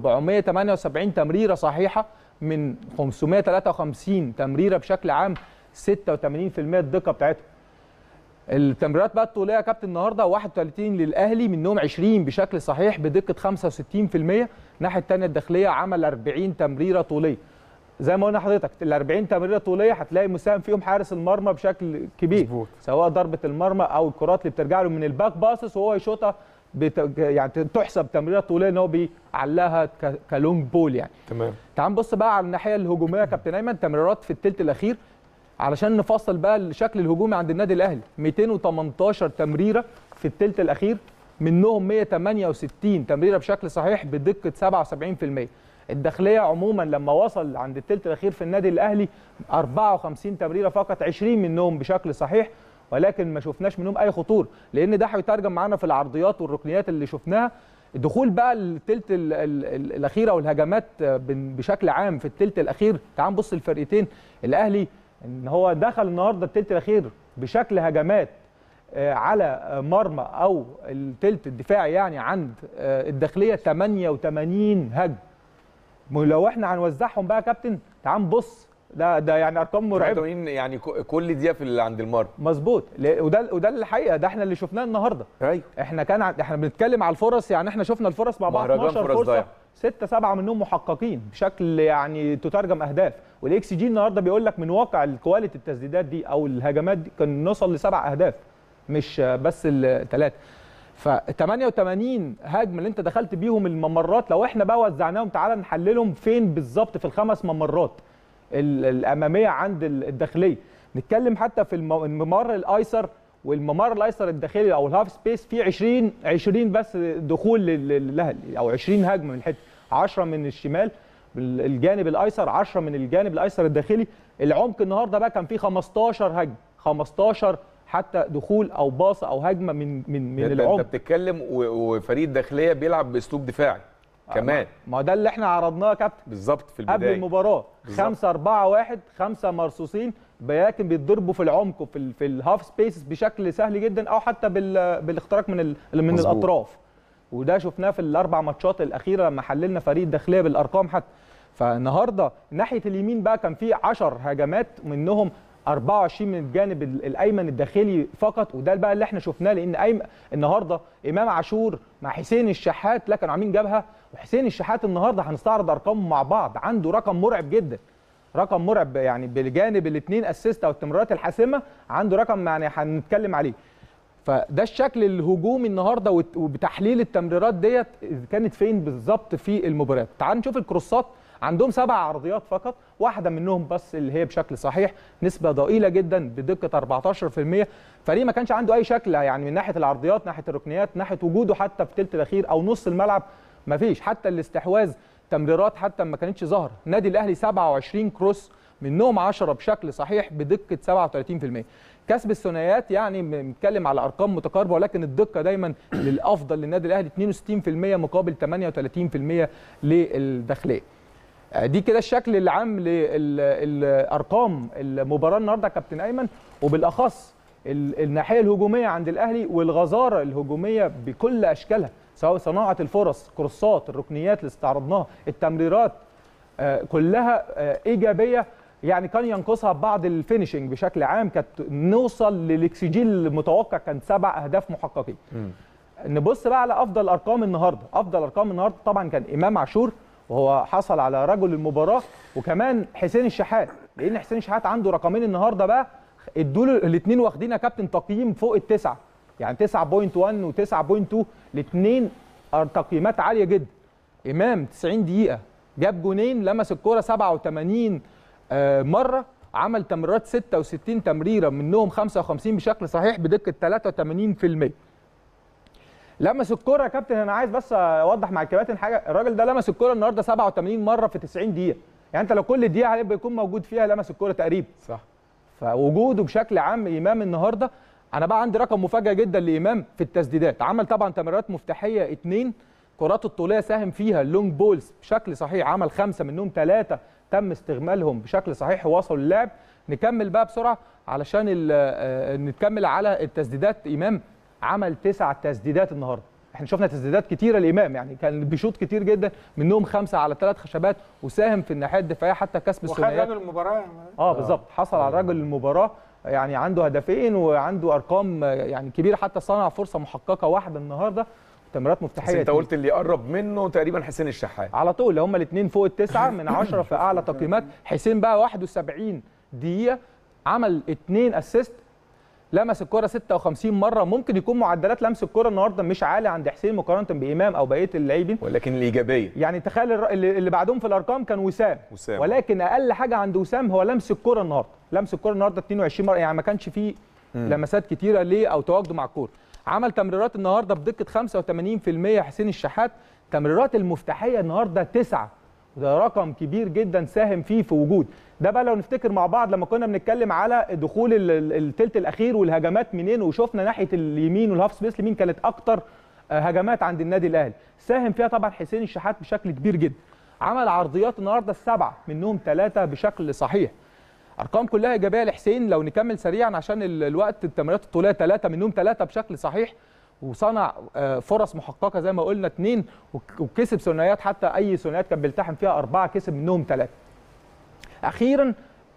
478 تمريره صحيحه من 553 تمريره بشكل عام، 86% الدقه بتاعتهم. التمريرات بقى الطوليه يا كابتن النهارده 31 للاهلي، منهم 20 بشكل صحيح بدقه 65%. الناحيه الثانيه الداخليه عمل 40 تمريره طوليه. زي ما قلنا لحضرتك ال 40 تمريره طوليه هتلاقي مساهم فيهم حارس المرمى بشكل كبير، مظبوط. سواء ضربه المرمى او الكرات اللي بترجع له من الباك باسس وهو يشوطها يعني تحسب تمريره طوليه ان هو بيعلقها كلونج بول يعني. تمام. تعال نبص بقى على الناحيه الهجوميه يا كابتن ايمن، تمريرات في الثلث الاخير علشان نفصل بقى الشكل الهجومي عند النادي الاهلي. 218 تمريره في الثلث الاخير، منهم 168 تمريره بشكل صحيح بدقه 77%. الداخليه عموما لما وصل عند الثلث الاخير في النادي الاهلي 54 تمريره فقط، 20 منهم بشكل صحيح، ولكن ما شفناش منهم اي خطوره، لان ده هيترجم معانا في العرضيات والركنيات اللي شفناها. دخول بقى الثلث الاخير او الهجمات بشكل عام في الثلث الاخير. تعال نبص الفرقتين. الاهلي ان هو دخل النهارده الثلث الاخير بشكل هجمات على مرمى او الثلث الدفاعي يعني عند الداخليه 88 هجمه. لو احنا هنوزعهم بقى يا كابتن تعال نبص، ده يعني ارقام مرعبه يعني كل دقيقه في عند المرمى. مظبوط. وده الحقيقه، ده احنا اللي شفناه النهارده. ايوه احنا بنتكلم على الفرص، يعني احنا شفنا الفرص مع بعض 12 فرصه 6-7 منهم محققين بشكل يعني تترجم اهداف، والاكس جي النهارده بيقول لك من واقع الكواليتي التسديدات دي او الهجمات دي كان نوصل ل7 اهداف مش بس الثلاثه. ف 88 هجمه اللي انت دخلت بيهم الممرات، لو احنا بقى وزعناهم تعالى نحللهم فين بالظبط في الخمس ممرات الاماميه عند الداخليه. نتكلم حتى في الممر الايسر والممر الايسر الداخلي او الهاف سبيس في 20 بس دخول للاهلي او 20 هجمه من الحته، 10 من الشمال الجانب الايسر، 10 من الجانب الايسر الداخلي. العمق النهارده بقى كان فيه 15 هجمه، 15 حتى دخول او باصه او هجمه من العمق. انت بتتكلم وفريق الداخليه بيلعب باسلوب دفاعي كمان. ما ده اللي احنا عرضناه يا كابتن بالظبط في البدايه قبل المباراه. 5-4-1 5 مرصوصين لكن بيتضربوا في العمق وفي الهاف سبيس بشكل سهل جدا، او حتى بالاختراق من الاطراف. وده شفناه في الاربع ماتشات الاخيره لما حللنا فريق الداخليه بالارقام حتى. فالنهارده ناحيه اليمين بقى كان في 10 هجمات، منهم 24 من الجانب الايمن الداخلي فقط، وده بقى اللي احنا شفناه، لان النهارده امام عاشور مع حسين الشحات لا كانوا عاملين جبهه. وحسين الشحات النهارده هنستعرض ارقامه مع بعض، عنده رقم مرعب جدا، رقم مرعب يعني بجانب الاثنين اسيست او التمريرات الحاسمه، عنده رقم يعني هنتكلم عليه. فده الشكل الهجومي النهارده، وبتحليل التمريرات ديت كانت فين بالظبط في المباراه. تعال نشوف الكروسات. عندهم 7 عرضيات فقط، واحده منهم بس اللي هي بشكل صحيح، نسبه ضئيله جدا بدقه 14%. فريق ما كانش عنده اي شكل يعني من ناحيه العرضيات، ناحيه الركنيات، ناحيه وجوده حتى في الثلث الاخير او نص الملعب ما فيش. حتى الاستحواذ تمريرات حتى ما كانتش ظاهره. النادي الاهلي 27 كروس، منهم 10 بشكل صحيح بدقه 37%. كسب الثنائيات يعني بنتكلم على ارقام متقاربه، ولكن الدقه دايما للافضل للنادي الاهلي 62% مقابل 38% للداخليه. دي كده الشكل العام للارقام المباراه النهارده يا كابتن ايمن، وبالاخص الناحيه الهجوميه عند الاهلي والغزاره الهجوميه بكل اشكالها، سواء صناعه الفرص، كروسات، الركنيات اللي استعرضناها، التمريرات، كلها ايجابيه. يعني كان ينقصها بعض الفينيشنج بشكل عام، كانت نوصل للاكس جي المتوقع كان 7 اهداف محققين. نبص بقى على افضل ارقام النهارده. افضل ارقام النهارده طبعا كان امام عاشور، وهو حصل على رجل المباراه، وكمان حسين الشحات، لان حسين الشحات عنده رقمين النهارده بقى ادوا له الاثنين واخدين يا كابتن تقييم فوق ال9، يعني 9.1 و9.2، الاثنين تقييمات عاليه جدا. امام 90 دقيقه جاب جونين، لمس الكوره 87 مره، عمل تمريرات 66 تمريره منهم 55 بشكل صحيح بدقه 83%. لمس الكرة يا كابتن، انا عايز بس اوضح مع الكباتن حاجه، الراجل ده لمس الكرة النهارده 87 مره في 90 دقيقه، يعني انت لو كل دقيقه هيبقى يكون موجود فيها لمس الكرة تقريبا. صح. فوجوده بشكل عام امام النهارده. انا بقى عندي رقم مفاجاه جدا لامام في التسديدات، عمل طبعا تمريرات مفتاحيه 2، كرات الطوليه ساهم فيها اللونج بولز بشكل صحيح، عمل 5 منهم 3 تم استغمالهم بشكل صحيح ووصلوا للعب. نكمل بقى بسرعه علشان نتكمل على التسديدات. امام عمل 9 تسديدات النهارده، احنا شفنا تسديدات كتيره لامام، يعني كان بيشوط كتير جدا، منهم 5 على 3 خشبات، وساهم في الناحيه الدفاعيه حتى كسب الثنائيات. وخد المباراه بالظبط، حصل على رجل المباراه، يعني عنده هدفين وعنده ارقام يعني كبيره، حتى صنع فرصه محققه واحده النهارده، تمريرات مفتاحيه. بس انت قلت اللي قرب منه تقريبا حسين الشحات على طول، هم الاثنين فوق ال9 من 10 في اعلى تقييمات. حسين بقى 71 دقيقه عمل 2 اسيست، لمس الكره 56 مره. ممكن يكون معدلات لمس الكره النهارده مش عاليه عند حسين مقارنه بامام او بقيه اللاعبين، ولكن الايجابيه يعني تخيل اللي بعدهم في الارقام كان وسام. ولكن اقل حاجه عند وسام هو لمس الكره النهارده، لمس الكره النهارده 22 مره، يعني ما كانش فيه لمسات كتيره ليه او تواجده مع الكوره. عمل تمريرات النهارده بدقه 85% حسين الشحات. تمريرات المفتاحيه النهارده 9، وده رقم كبير جدا ساهم فيه في وجود ده. بقى لو نفتكر مع بعض لما كنا بنتكلم على دخول الثلث الاخير والهجمات منين، وشفنا ناحيه اليمين والهاف سبيس اليمين كانت اكتر هجمات عند النادي الاهلي، ساهم فيها طبعا حسين الشحات بشكل كبير جدا. عمل عرضيات النهارده 7، منهم 3 بشكل صحيح. ارقام كلها ايجابيه لحسين. لو نكمل سريعا عشان الوقت، التمريرات الطوليه 3 منهم 3 بشكل صحيح، وصنع فرص محققه زي ما قلنا 2، وكسب ثنائيات، حتى اي ثنائيات كان بيلتحم فيها 4 كسب منهم 3. اخيرا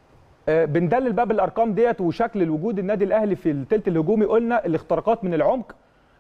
بندلل بقى بالارقام ديت وشكل الوجود النادي الاهلي في الثلث الهجومي. قلنا الاختراقات من العمق،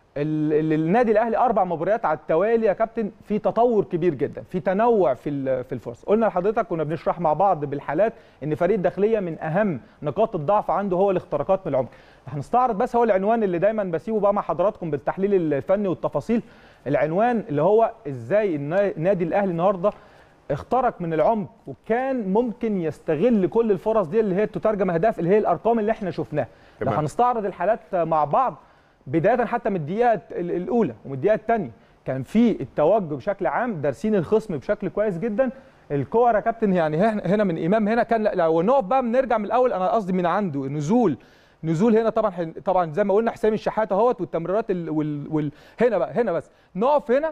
النادي الاهلي 4 مباريات على التوالي يا كابتن، في تطور كبير جدا، في تنوع في الفرص. قلنا لحضرتك كنا بنشرح مع بعض بالحالات ان فريق الداخليه من اهم نقاط الضعف عنده هو الاختراقات من العمق. هنستعرض بس هو العنوان اللي دايما بسيبه بقى مع حضراتكم بالتحليل الفني والتفاصيل. العنوان اللي هو ازاي النادي الاهلي النهارده اخترق من العمق، وكان ممكن يستغل كل الفرص دي اللي هي تترجم اهداف، اللي هي الارقام اللي احنا شفناها. لو هنستعرض الحالات مع بعض بدايه حتى من الدقيقه الاولى ومن الدقيقه الثانيه، كان في التوجه بشكل عام، دارسين الخصم بشكل كويس جدا. الكور يا كابتن يعني هنا من امام، هنا كان لو نقف بقى بنرجع من الاول، انا قصدي من عنده نزول هنا طبعا زي ما قلنا حسام الشحات اهوت، والتمريرات هنا بس نقف هنا،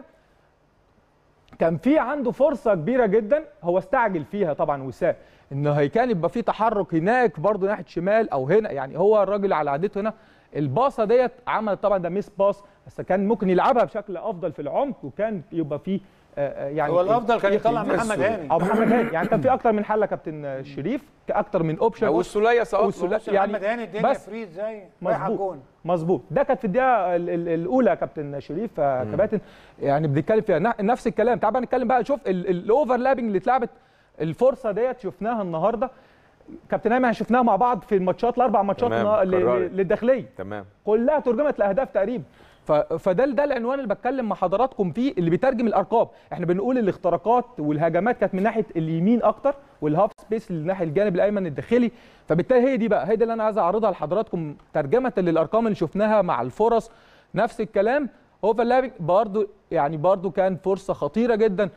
كان في عنده فرصه كبيره جدا هو استعجل فيها طبعا وسام، انه كان يبقى في تحرك هناك برضه ناحيه شمال او هنا، يعني هو الراجل على عادته هنا الباصه ديت عمل طبعا ده ميس باص، بس كان ممكن يلعبها بشكل افضل في العمق، وكان يبقى فيه يعني هو الافضل كان يطلع محمد هاني او محمد هاني، يعني كان في اكتر من حل كابتن شريف، اكتر من اوبشن، او السوليه سقط يعني محمد هاني الدنيا فري ازاي رايح على الجون مظبوط. ده كانت في الدقيقه الاولى يا كابتن شريف كباتن، يعني بنتكلم فيها نفس الكلام. تعال نتكلم بقى، شوف الاوفرلابنج اللي اتلعبت، الفرصه ديت شفناها النهارده كابتن ايمن، شفناها مع بعض في الماتشات ال4 ماتشات للداخليه، تمام، كلها ترجمت لاهداف تقريبا. فده العنوان اللي بتكلم مع حضراتكم فيه، اللي بيترجم الارقام. احنا بنقول الاختراقات والهجمات كانت من ناحيه اليمين اكتر، والهاف سبيس من ناحيه الجانب الايمن الداخلي، فبالتالي هي دي اللي انا عايز اعرضها لحضراتكم ترجمه للارقام اللي شفناها مع الفرص. نفس الكلام اوفرلابنج برضو كان فرصه خطيره جدا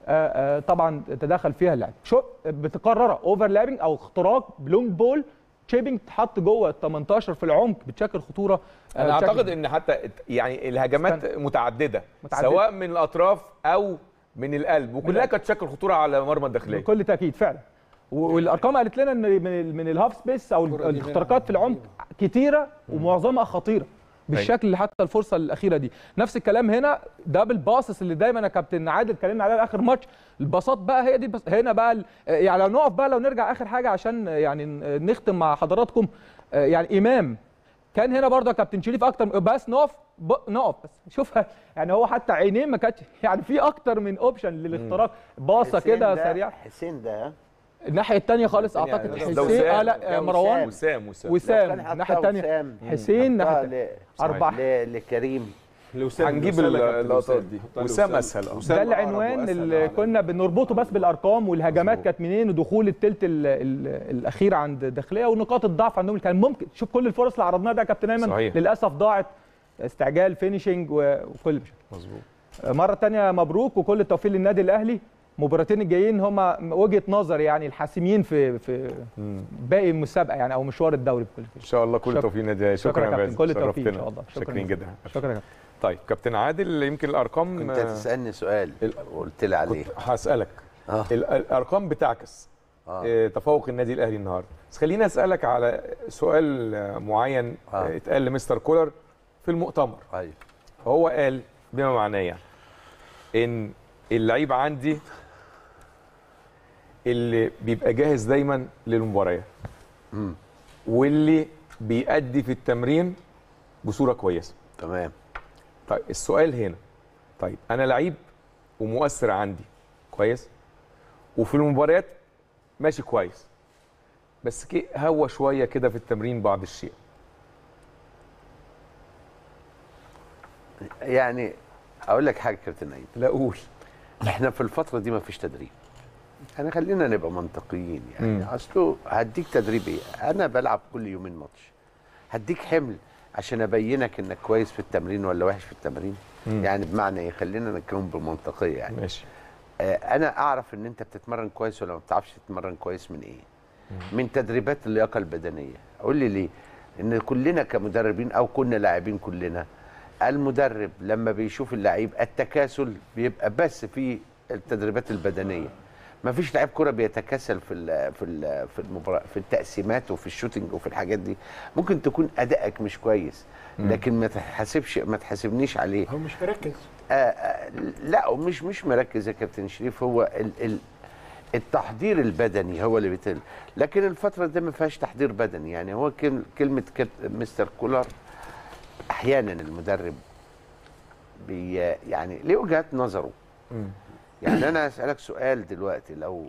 طبعا تدخل فيها اللاعب، شو بتكرر اوفرلابنج او اختراق بلونج بول تشيبنج، تحط جوه ال 18 في العمق، بتشكل خطوره. انا اعتقد ان حتى يعني الهجمات متعدده سواء من الاطراف او من القلب، وكلها كانت تشكل خطوره على مرمى الداخليه بكل تاكيد فعلا. والارقام قالت لنا ان من الهاف سبيس او الاختراقات في العمق كتيره ومعظمها خطيره بالشكل اللي حتى الفرصه الاخيره دي. نفس الكلام هنا، دبل باسس اللي دايما يا كابتن عادل اتكلمنا عليها اخر ماتش، الباصات بقى هي دي هنا بقى يعني لو نقف بقى، لو نرجع اخر حاجه عشان يعني نختم مع حضراتكم، يعني امام كان هنا برضه يا كابتن شريف اكتر، بس نقف بس شوفها، يعني هو حتى عينيه ما كانتش، يعني في اكتر من اوبشن للاختراق، باصه كده سريعه. حسين ده الناحيه الثانيه خالص اعتقد حسين، لا مروان، وسام الناحيه الثانيه، حسين ناحيه 4 لكريم. هنجيب اللقطات دي، وسام اسهل. ده العنوان اللي كنا بنربطه بس بالارقام، والهجمات كانت منين، ودخول الثلث الاخير عند الداخليه، ونقاط الضعف عندهم كان ممكن. شوف كل الفرص اللي عرضناها ده يا كابتن ايمن، للاسف ضاعت، استعجال فينيشنج وكل شيء. مظبوط. مره ثانيه مبروك وكل التوفيق للنادي الاهلي. المباراتين الجايين هم وجهه نظر يعني الحاسمين في باقي المسابقه يعني او مشوار الدوري بكل ان شاء الله. كل التوفيق للنادي الاهلي. شكرا يا كابتن، كل التوفيق ان شاء الله. شكرا جدا. شكرا يا طيب كابتن عادل، يمكن الارقام كنت هتسالني سؤال وقلت لي عليه، هسالك. الارقام بتعكس تفوق النادي الاهلي النهارده، بس خليني اسالك على سؤال معين اتقال لمستر كولر في المؤتمر. ايوه، فهو قال بما معناه يعني ان اللعيب عندي اللي بيبقى جاهز دايما للمباريات واللي بيأدي في التمرين بصوره كويسه. تمام. طيب السؤال هنا، طيب انا لعيب ومؤثر عندي كويس وفي المباريات ماشي كويس، بس هو شويه كده في التمرين بعض الشيء. يعني اقول لك حاجه كابتن نايم، لا قول. احنا في الفتره دي ما فيش تدريب. يعني خلينا نبقى منطقيين، يعني اصله هديك تدريب ايه؟ انا بلعب كل يومين ماتش، هديك حمل عشان ابينك انك كويس في التمرين ولا وحش في التمرين؟ يعني بمعنى ايه؟ خلينا نتكلم بمنطقيه يعني. ماشي. انا اعرف ان انت بتتمرن كويس ولا ما بتعرفش تتمرن كويس من ايه؟ من تدريبات اللياقه البدنيه. قول لي ليه؟ ان كلنا كمدربين او كنا لاعبين كلنا، المدرب لما بيشوف اللعيب التكاسل بيبقى بس في التدريبات البدنيه. ما فيش لعيب كره بيتكاسل في المباراه، في التقسيمات وفي الشوتنج وفي الحاجات دي. ممكن تكون ادائك مش كويس لكن ما تحاسبنيش عليه. هو مش مركز. لا مش مركز يا كابتن شريف. هو التحضير البدني هو اللي بيتل، لكن الفتره دي ما فيهاش تحضير بدني. يعني هو كلمه مستر كولر، احيانا المدرب يعني ليه وجهات نظره. يعني انا اسالك سؤال دلوقتي، لو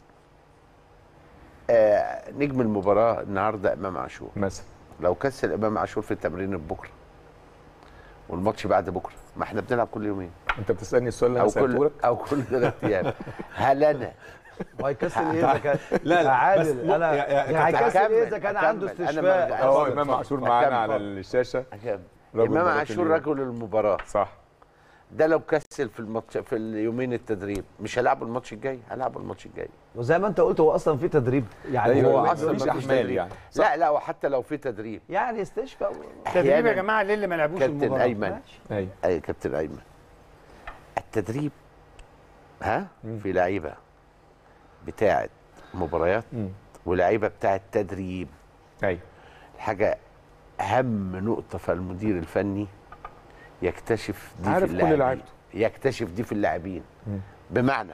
نجم المباراه النهارده امام عاشور مثلا لو كسل امام عاشور في التمرين بكره والماتش بعد بكره، ما احنا بنلعب كل يومين انت بتسالني السؤال اللي انا سالته لك او كل 3 ايام، هل انا وهيكسل ايه اذا كان لا عادل؟ انا هيكسل ايه اذا كان عنده أكمل. استشفاء؟ امام عاشور معانا على الشاشه. امام عاشور رجل المباراه، صح. ده لو كسل في الماتش في اليومين التدريب مش هلعبه الماتش الجاي، هلعبه الماتش الجاي. وزي ما انت قلت هو اصلا في تدريب، يعني أيوة، هو أصلاً اصلا مفيش احمال يعني. لا وحتى لو في تدريب يعني استشفاء. تدريب يا جماعه ليه اللي ما لعبوش كابتن المباراه؟ ايمن. ايوه كابتن ايمن، التدريب في لعيبه بتاعه مباريات ولعيبه بتاعه تدريب. ايوه. الحاجه اهم نقطه في المدير الفني يكتشف دي عارف في كل اللاعبين، لعيبته. يكتشف دي في اللاعبين. بمعنى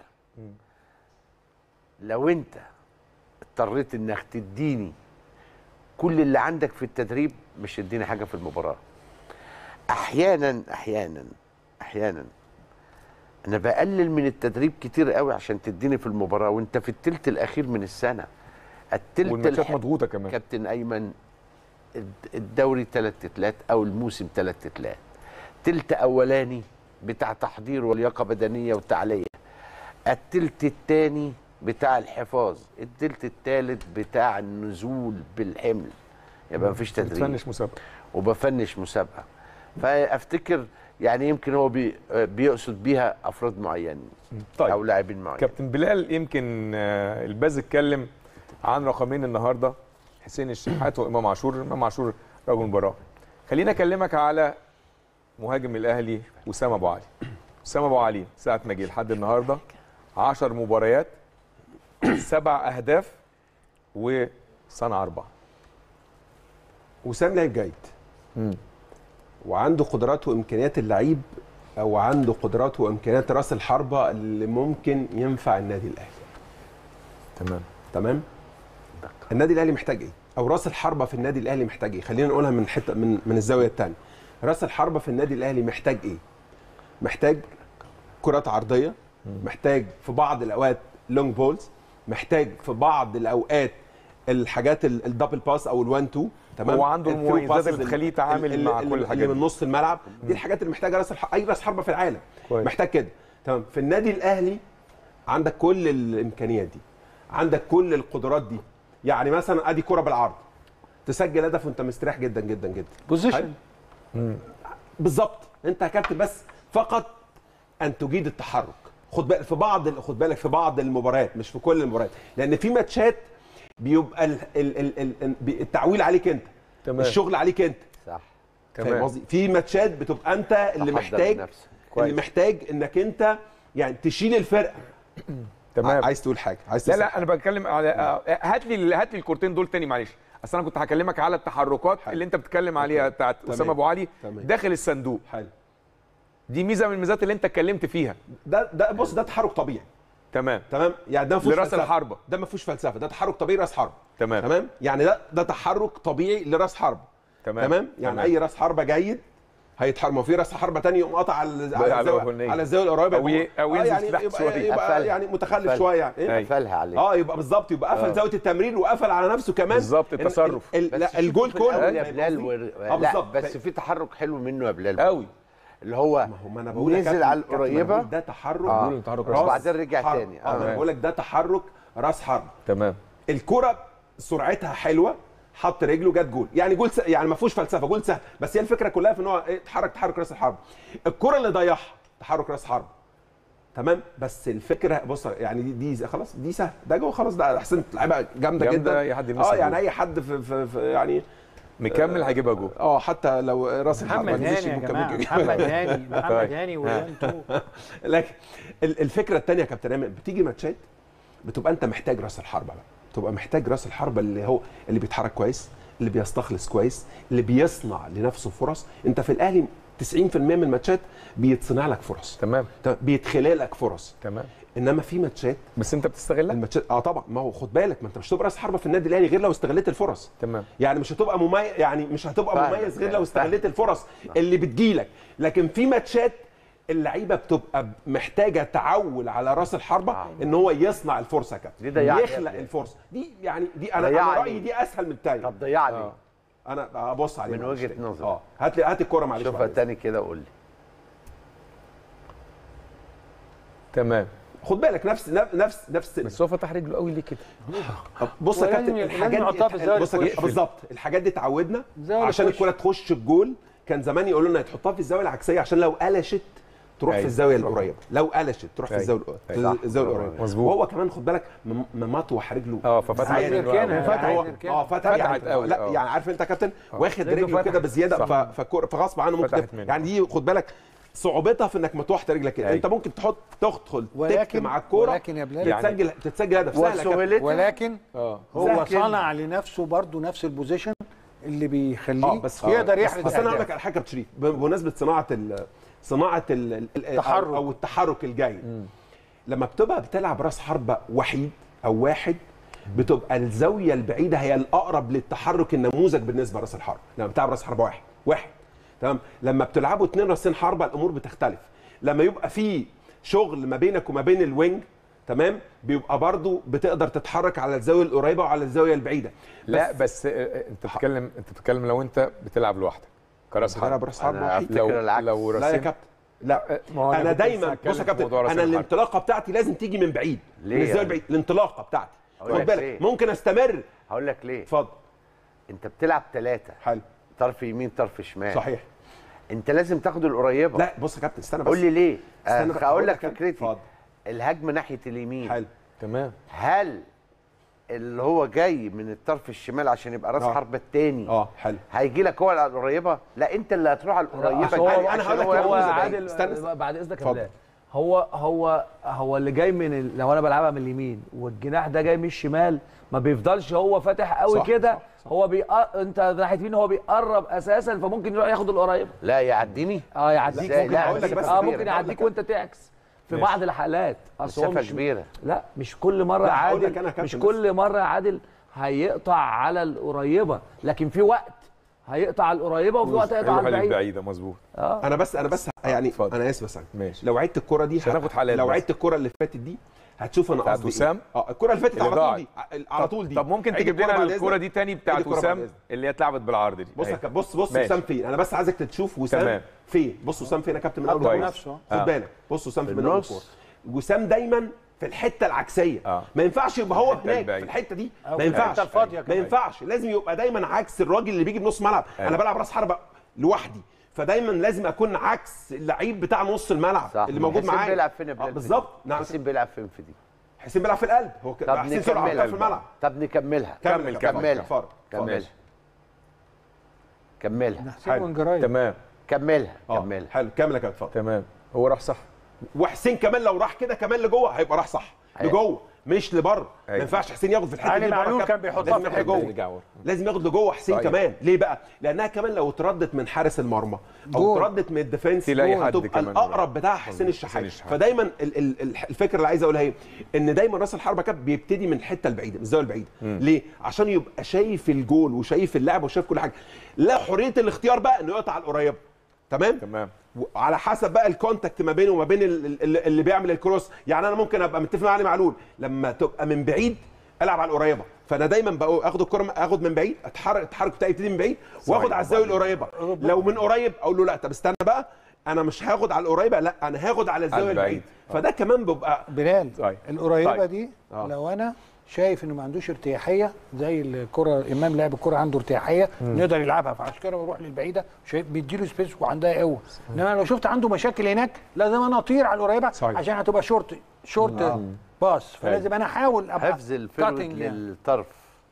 لو انت اضطريت انك تديني كل اللي عندك في التدريب مش تديني حاجه في المباراه. احيانا انا بقلل من التدريب كتير قوي عشان تديني في المباراه وانت في الثلث الاخير من السنه. والماتشات مضغوطه كمان. كابتن ايمن، الدوري 3 تلات او الموسم 3 تلات، تلت اولاني بتاع تحضير ولياقه بدنيه وتعليه، التلت الثاني بتاع الحفاظ، التلت الثالث بتاع النزول بالحمل. يبقى مفيش تدريب. بتفنش مسابقه وبفنش مسابقه. فافتكر يعني يمكن هو بيقصد بيها افراد معينين. طيب. او لاعبين معينين. كابتن بلال، يمكن الباز اتكلم عن رقمين النهارده، حسين الشحات وامام عاشور. امام عاشور رجل مباراه. خليني اكلمك على مهاجم الاهلي وسام ابو علي. وسام ابو علي ساعه ما جه لحد النهارده 10 مباريات 7 اهداف وصنع 4. وسام لعيب جيد وعنده قدرات وامكانيات اللعيب، او عنده قدرات وامكانيات راس الحربه اللي ممكن ينفع النادي الاهلي. تمام. النادي الاهلي محتاج ايه؟ او راس الحربه في النادي الاهلي محتاج ايه؟ خلينا نقولها من حته من الزاويه الثانيه. راس الحربه في النادي الاهلي محتاج ايه؟ محتاج كرات عرضيه، محتاج في بعض الاوقات لونج بولز، محتاج في بعض الاوقات الحاجات الدبل باس او الوان تو. تمام. هو عنده المميزات اللي تخليه يتعامل مع كل الحاجات اللي من نص الملعب. دي الحاجات اللي محتاجه اي راس حربه في العالم كويس. محتاج كده. تمام. في النادي الاهلي عندك كل الامكانيات دي، عندك كل القدرات دي. يعني مثلا ادي كره بالعرض تسجل هدف وانت مستريح جدا جدا جدا. بوزيشن بالظبط. انت يا كابتن بس فقط ان تجيد التحرك. خد بالك في بعض المباريات، مش في كل المباريات، لان في ماتشات بيبقى التعويل عليك انت. تمام. الشغل عليك انت. صح. فاهم قصدي؟ في ماتشات بتبقى انت اللي محتاج انك انت يعني تشيل الفرقه. تمام. عايز تقول حاجه؟ لا انا بتكلم على هات لي الكورتين دول تاني معلش. اصل انا كنت هكلمك على التحركات اللي انت بتتكلم عليها بتاعت اسامه ابو علي داخل الصندوق. حلو. دي ميزه من الميزات اللي انت اتكلمت فيها. ده بص، ده تحرك طبيعي. تمام يعني ده ما فيهوش لراس فلسفة. الحربه. ده ما فيهوش فلسفه، ده تحرك طبيعي راس حربه. تمام يعني ده تحرك طبيعي لراس حربه. تمام يعني اي راس حربه جيد هيتحرك. ما في راس حربه ثاني يقوم قاطع على الزاويه القريبه او ينزل يعني تحت شويه، يبقى يعني متخلف شويه يعني قفلها عليه. يبقى بالظبط، يبقى قفل زاويه التمرير وقفل على نفسه كمان. بالظبط التصرف. لا الجول كله يا بلال لا بس في تحرك حلو منه يا بلال قوي، اللي هو ما انا بقول لك نزل على القريبه، ده تحرك تحرك راس وبعدين رجع حرب. تاني. انا بقول لك ده تحرك راس حرب. تمام. الكره سرعتها حلوه، حط رجله جت جول، يعني جول يعني ما فيهوش فلسفه، جول سهل. بس هي الفكره كلها في ان هو تحرك راس الحرب. الكره اللي ضيعها تحرك راس حرب. تمام. بس الفكره بص يعني دي خلاص، دي سهل، ده جول خلاص، ده احسن لعيبه جامده جدا. اي حد يلمسها يعني اي حد في يعني مكمل هيجيبها جول. حتى لو راس الحرب محمد هاني يا جماعه، محمد هاني وانتوا. لكن الفكره الثانيه يا كابتن ايمن، بتيجي ماتشات بتبقى انت محتاج راس الحربه بقى، تبقى محتاج راس الحربه اللي بيتحرك كويس، اللي بيستخلص كويس، اللي بيصنع لنفسه فرص. انت في الاهلي 90% من الماتشات بيتصنع لك فرص. تمام. بيتخلق لك فرص. تمام. انما في ماتشات بس انت بتستغلها. الماتشات طبعا، ما هو خد بالك، ما انت مش هتبقى راس حربه في النادي الاهلي غير لو استغليت الفرص. تمام. يعني مش هتبقى مميز، يعني مش هتبقى مميز غير لو استغليت الفرص اللي بتجيلك. لكن في ماتشات اللعيبه بتبقى محتاجه تعول على راس الحربه ان هو يصنع الفرصه كده، يخلق الفرصه دي. يعني دي انا رايي دي اسهل من الثانيه. طب ضيع لي انا ابص عليه من وجهه نظري. هات الكوره معلش، شوفها تاني كده وقول لي. تمام. خد بالك نفس بس هو فتح رجله قوي ليه كده؟ بص يا كابتن، الحاجات دي بص بالظبط، الحاجات دي اتعودنا عشان الكوره تخش الجول. كان زمان يقولوا لنا تحطها في الزاويه العكسيه عشان لو قلشت تروح في الزاويه القريبه، لو قلشت تروح في الزاويه القريبه. وهو كمان خد بالك ممطوح رجله ففتحت فتحت قوي. لا يعني عارف انت يا كابتن، واخد رجله كده بزياده، فغصب عنه ممكن يعني دي خد بالك صعوبتها في انك متوحت رجلك كده. انت ممكن تدخل تك مع الكوره، ولكن يا بلال تتسجل هدف سهل. ولكن هو صنع لنفسه برضه نفس البوزيشن اللي بيخليه يقدر يحرز. بس انا هقول لك على حاجه يا شريف، بمناسبه صناعه التحرك او التحرك الجيد. لما بتبقى بتلعب راس حربه وحيد او واحد، بتبقى الزاويه البعيده هي الاقرب للتحرك النموذج بالنسبه لراس الحربه. لما بتلعب راس حربه واحد تمام. لما بتلعبوا 2 راسين حربه الامور بتختلف. لما يبقى في شغل ما بينك وما بين الوينج تمام، بيبقى برضو بتقدر تتحرك على الزاويه القريبه وعلى الزاويه البعيده. لا بس انت بتتكلم لو انت بتلعب لوحدك كراس حرب. راس حربه لو لا يا كابتن، لا انا دايما بص يا كابتن، انا الانطلاقه بتاعتي لازم تيجي من بعيد، من الزاويه البعيد. الانطلاقه بتاعتي خد بالك ممكن استمر. هقول لك ليه. اتفضل. انت بتلعب 3 حلو، طرف يمين طرف شمال. صحيح. انت لازم تاخد القريبه. لا بص يا كابتن استنى بس، قول لي ليه. هقول لك فكرتي. اتفضل. الهجمه ناحيه اليمين. حلو تمام. هل اللي هو جاي من الطرف الشمال عشان يبقى راس حربة الثاني حلو هيجي لك هو على القريبه؟ لا انت اللي هتروح على القريبه. انا هقول لك هو عادل بعد اذنك يا بلال، هو اللي جاي من لو انا بلعبها من اليمين والجناح ده جاي من الشمال، ما بيفضلش هو فاتح قوي كده. هو انت ناحيه مين، هو بيقرب اساسا، فممكن يروح ياخد القريبه. لا يعديني. يعديك. ممكن يعديك وانت تعكس في بعض الحالات. مسافه كبيره. لا مش كل مره عادل، مش كل مره عادل هيقطع على القريبه، لكن في وقت هيقطع على القريبه وفي وقت هيقطع على البعيده. مظبوط. انا بس يعني انا اسف بس ماشي. لو عدت الكره دي لو عدت الكره اللي فاتت دي هتشوف انا قصدي وسام. الكره اللي فاتت على طول دي. طب ممكن تجيب لنا الكره دي تاني بتاعت وسام اللي هي اتلعبت بالعرض دي؟ بص وسام فين. انا بس عايزك تشوف وسام فين. بص وسام فين يا كابتن من اول نفسه. خد بالك بص وسام فين من اول الكوره. وسام دايما في الحته العكسيه. ما ينفعش يبقى هو هناك في الحته دي، ما ينفعش لازم يبقى دايما عكس الراجل اللي بيجي بنص ملعب. انا بلعب راس حربه لوحدي، فدايما لازم اكون عكس اللعيب بتاع نص الملعب اللي موجود معايا. حسين بيلعب فين يا بلال؟ بالظبط. نعم حسين بيلعب فين في دي؟ حسين بيلعب في القلب. هو حسين سرعه في الملعب. طب نكملها. كملها. تمام. كملها. حلو كمل يا كابتن. تمام. هو راح صح، وحسين كمان لو راح كده كمان لجوه هيبقى راح صح لجوه. مش لبره. ما ينفعش حسين ياخد في الحته علي دي بره معلول كده. كان بيحطها لازم في ياخد الحتة لجوه. لازم ياخد لجوه حسين طيب. كمان. ليه بقى؟ لانها كمان لو اتردت من حارس المرمى او جول. اتردت من الديفنس تلاقي حد تبقى كمان الاقرب بتاع حسين الشحات. فدايما الفكره اللي عايز اقولها ايه؟ ان دايما راس الحربه كان بيبتدي من الحته البعيده، من الزاويه البعيده. ليه؟ عشان يبقى شايف الجول وشايف اللعب وشايف كل حاجه. لا حريه الاختيار بقى انه يقطع على القريب. تمام. على حسب بقى الكونتاكت ما بينه وما بين اللي بيعمل الكروس. يعني انا ممكن ابقى متفق مع علي معلول لما تبقى من بعيد العب على القريبه، فانا دايما بقى اخد الكره اخد من بعيد، التحرك بتاعي يبتدي من بعيد واخد على الزاويه القريبه. لو من قريب اقول له لا طب استنى بقى، انا مش هاخد على القريبه، لا انا هاخد على الزاويه البعيد. فده كمان بيبقى بلال طيب. القريبه طيب. دي لو انا شايف انه ما عندوش ارتياحيه زي الكره، امام لاعب الكره عنده ارتياحيه نقدر يلعبها، فعشان كده بروح للبعيده شايف بيديله سبيس وعندها قوه. انما لو شفت عنده مشاكل هناك لازم انا اطير على القريبه عشان هتبقى شورت باص، فلازم انا احاول ابقى حفظ الفرد للطرف.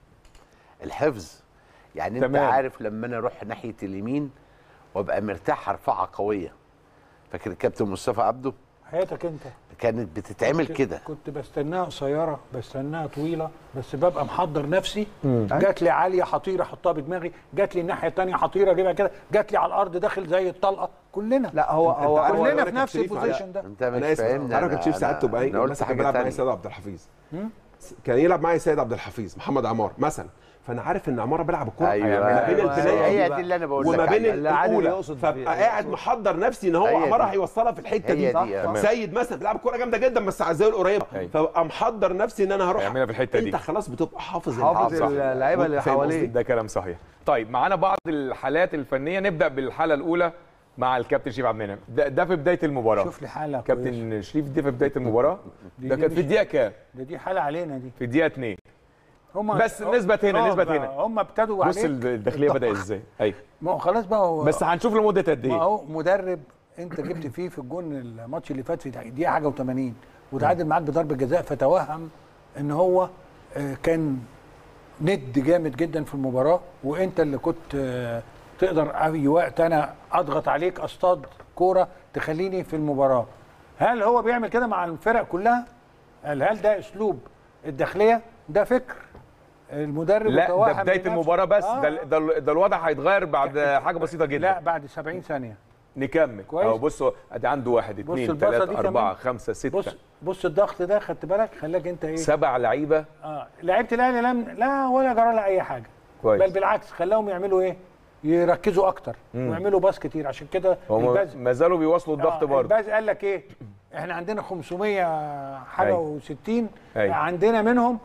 الحفظ يعني انت تمام. عارف لما انا اروح ناحيه اليمين وابقى مرتاح ارفعها قويه. فاكر الكابتن مصطفى عبده حياتك انت كانت بتتعمل كده. كنت بستناها قصيره، بستناها طويله، بس ببقى محضر نفسي. جات لي عاليه حطيره احطها بدماغي، جات لي الناحيه الثانيه حطيره اجيبها كده، جات لي على الارض داخل زي الطلقه. كلنا لا هو كلنا في نفس البوزيشن ده. انت انا مش اسف، فاهمني. انا كنت شايف ساعات تبقى ايه مثلا كان بيلعب معايا سيد عبد الحفيظ، كان يلعب معايا سيد عبد الحفيظ، محمد عمار مثلا، فانا عارف ان عمار بيلعب الكوره ما بين البدايه هي دي اللي انا بقول لك وما بين عليها. الاولى، فابقى قاعد محضر نفسي ان هو عمار هيوصلها في الحته دي. سيد مثلا بيلعب كوره جامده جدا بس على الزاويه القريبه، فابقى محضر نفسي ان انا هروح هيعملها في الحته دي. انت خلاص بتبقى حافظ اللعيبه اللي حواليه. ده كلام صحيح. طيب معانا بعض الحالات الفنيه، نبدا بالحاله الاولى مع الكابتن شريف عبد المنعم. ده في بدايه المباراه. شوف لي حاله كابتن شريف، دي في بدايه المباراه. ده كانت في الدقيقه كام؟ دي حاله علينا دي في الدقيقه 2. هم بس نثبت هنا هم ابتدوا بص عليك. الداخليه بدأ ازاي. ايوه ما هو خلاص بقى هو بس هنشوف لمده قد ما ايه. هو مدرب انت جبت فيه في الجون الماتش اللي فات في دقيقه حاجه و80 وتعادل معاك بضربه جزاء، فتوهم ان هو كان ند جامد جدا في المباراه، وانت اللي كنت تقدر اي وقت انا اضغط عليك اصطاد كوره تخليني في المباراه. هل هو بيعمل كده مع الفرق كلها؟ هل ده اسلوب الداخليه؟ ده فكر المدرب. لا ده متوهم بدايه لنفسه. المباراه بس. ده الوضع هيتغير بعد حاجه بسيطه جدا. لا بعد 70 ثانيه. نكمل اهو. بصوا ادي عنده 1 2 3 4 5 6. بص الضغط ده خدت بالك خلاك انت ايه؟ 7 لعيبه. لعيبه الاهلي لا ولا جرى لها اي حاجه. كويس. بل بالعكس خلاهم يعملوا ايه؟ يركزوا اكتر ويعملوا باص كتير. عشان كده هم ما زالوا بيواصلوا الضغط برضه. الباز قال لك ايه؟ احنا عندنا 500 حاجه و60 عندنا منهم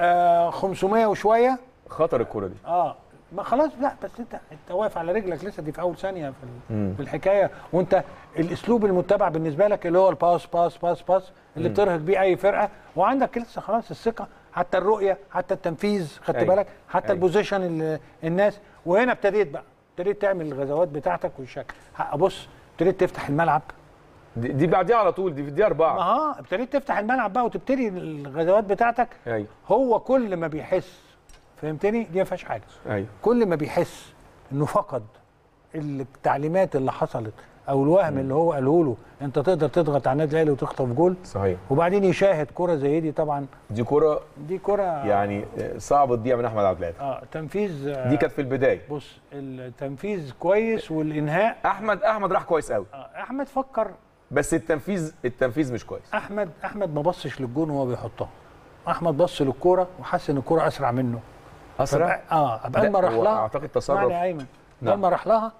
500 وشويه. خطر الكوره دي. ما خلاص. لا بس انت واقف على رجلك لسه، دي في اول ثانيه في الحكايه، وانت الاسلوب المتبع بالنسبه لك اللي هو الباس باس باس باس اللي بترهق بيه اي فرقه، وعندك لسه خلاص الثقه، حتى الرؤيه، حتى التنفيذ خدت بالك، حتى البوزيشن الناس. وهنا ابتديت تعمل الغزوات بتاعتك والشكل. بص ابتديت تفتح الملعب. دي بعديها على طول، دي في الدقيقه 4. ما ابتديت تفتح الملعب بقى وتبتدي الغزوات بتاعتك. هو كل ما بيحس، فهمتني؟ دي ما فيهاش حاجه. كل ما بيحس انه فقد التعليمات اللي حصلت او الوهم اللي هو قاله له انت تقدر تضغط على النادي الاهلي وتخطف جول. صحيح. وبعدين يشاهد كره زي دي. طبعا دي كره يعني صعب تضيع من احمد عبد القادر. تنفيذ دي كانت في البدايه. بص التنفيذ كويس والانهاء. احمد راح كويس قوي. احمد فكر بس التنفيذ مش كويس. احمد ما بصش للجون وهو بيحطها. احمد بص للكوره وحس ان الكوره اسرع منه. اسرع. قبل ما راح لها. اعتقد تصرف. يعني ايمن قبل ما راح لها.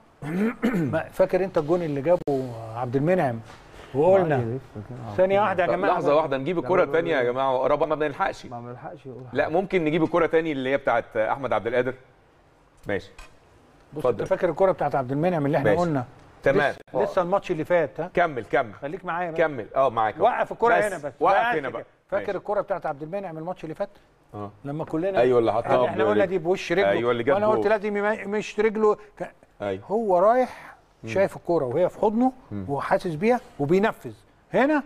فاكر انت الجون اللي جابه عبد المنعم وقلنا ثانيه واحده يا جماعه، لحظه واحده نجيب الكره الثانيه يا جماعه. ربما ما بنلحقش. لا ممكن نجيب الكره ثاني اللي هي بتاعت احمد عبد القادر. ماشي. بص انت فاكر الكره بتاعت عبد المنعم اللي احنا قلنا؟ تمام. لسه الماتش اللي فات. كمل خليك معايا بقى. كمل. معاك. وقف الكره هنا بس. وقف هنا بقى. فاكر الكره بتاعت عبد المنعم الماتش اللي فات؟ لما كلنا ايوه اللي حطها. احنا قلنا دي بوش رجله. ايوه اللي جاب وانا قلت لازم مش رجله. أيوة. هو رايح شايف الكوره وهي في حضنه وحاسس بيها وبينفذ. هنا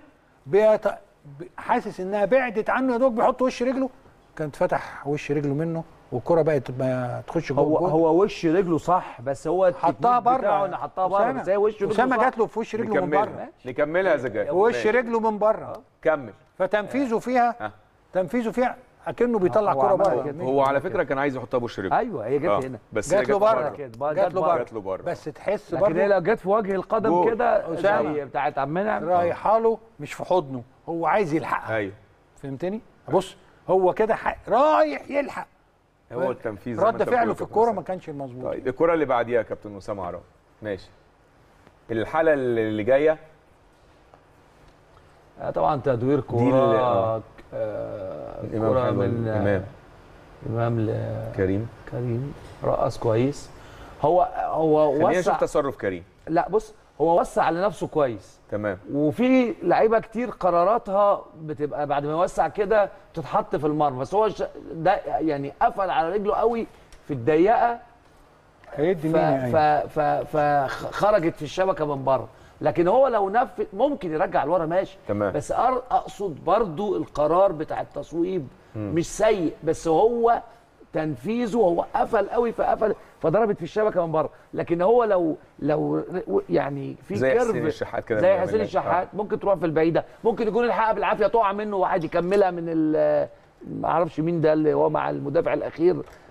حاسس انها بعدت عنه يا دوب بيحط وش رجله، كانت فتح وش رجله منه والكره بقت ما تخش جوه. هو وش رجله صح، بس هو حطها بره. حطها بره بس هي وش رجله. اسامه جات له في وش رجله من بره. نكملها يا زجاج. وش رجله من بره. كمل. فتنفيذه فيها تنفيذه فيها اكنه بيطلع هو كرة عملها بره. كده. هو على فكره كان عايز يحطها بوش رجله. ايوه هي جت هنا بس هي جات له بره كده جات له بره جات له بره. بس تحس لكن هي برضه لو جت في وجه القدم جول. كده أسامة. زي بتاعت عم منعم رايحه له مش في حضنه، هو عايز يلحقها. ايوه فهمتني؟ بص هو كده رايح يلحق. هو التنفيذ زي ما رد أنت فعله بتقول في يا الكوره كابتن ما كانش مظبوط. طيب الكره اللي بعديها يا كابتن اسامه عرام. ماشي. الحاله اللي جايه طبعا تدوير دي كوره الامام كوره حلو من امام كريم كريم رقص كويس. هو خلينا نشوف وسع. تصرف كريم. لا بص هو وسع على نفسه كويس. تمام. وفي لعيبه كتير قراراتها بتبقى بعد ما يوسع كده تتحط في المرمى، بس هو ده يعني قفل على رجله قوي في الضيقه هيدي مين فخرجت في الشبكه من بره. لكن هو لو نفذ ممكن يرجع لورا ماشي. تمام. بس اقصد برضو القرار بتاع التصويب مش سيء، بس هو تنفيذه هو قفل قوي فضربت في الشبكه من بره. لكن هو لو يعني في زي كيرف حسين الشحات كده زي بيعمل حسين إيه؟ الشحات ممكن تروح في البعيده، ممكن يكون الحقها بالعافيه تقع منه واحد يكملها من ما اعرفش مين ده اللي هو مع المدافع الاخير.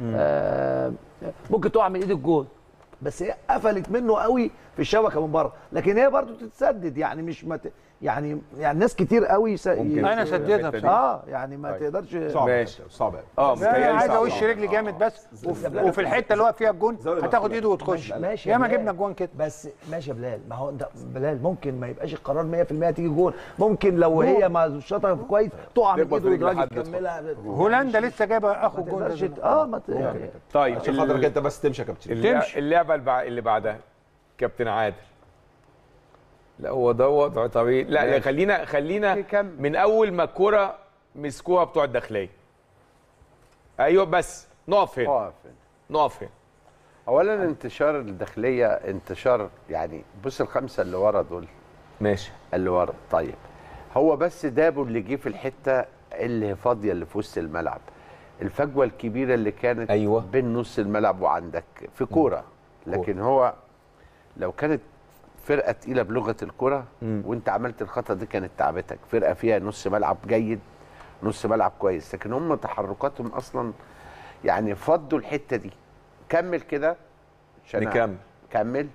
ممكن تقع من ايد الجول، بس هي قفلت منه قوي في الشبكه من بره. لكن هي برضو تتسدد يعني مش يعني ناس كتير قوي انا سددها بصراحه. يعني ما تقدرش. صعب ماشي. صعب اه انا متهيألي عايز صعب. اوش رجلي جامد بس وفي الحته اللي واقف فيها الجون هتاخد ايده وتخش. ماشي ياما جبنا جوان كده. بس ماشي يا بلال، ما هو انت بلال ممكن ما يبقاش القرار 100% تيجي جول، ممكن لو هي ما شاطها كويس تقع من تخبط ايده رجل والراجل حد يكملها. هولندا لسه جايبه اخو ما الجون تقدرش ده. يعني طيب عشان خاطرك انت بس تمشي يا كابتن. اللعبه اللي بعدها كابتن عادل. لا هو ده وضع طبيعي. لا خلينا من اول ما الكوره مسكوها بتوع الداخليه. ايوه بس نقف هنا. اولا انتشار الداخليه انتشار يعني بص الخمسه اللي ورا دول ماشي اللي ورا. طيب هو بس دابو اللي جه في الحته اللي فاضيه اللي في وسط الملعب، الفجوه الكبيره اللي كانت أيوة. بين نص الملعب وعندك في كوره. لكن هو لو كانت فرقه تقيله بلغه الكره وانت عملت الخطه دي كانت تعبتك. فرقه فيها نص ملعب جيد نص ملعب كويس، لكن هم تحركاتهم اصلا يعني فضوا الحته دي. كمل كده نكمل. كمل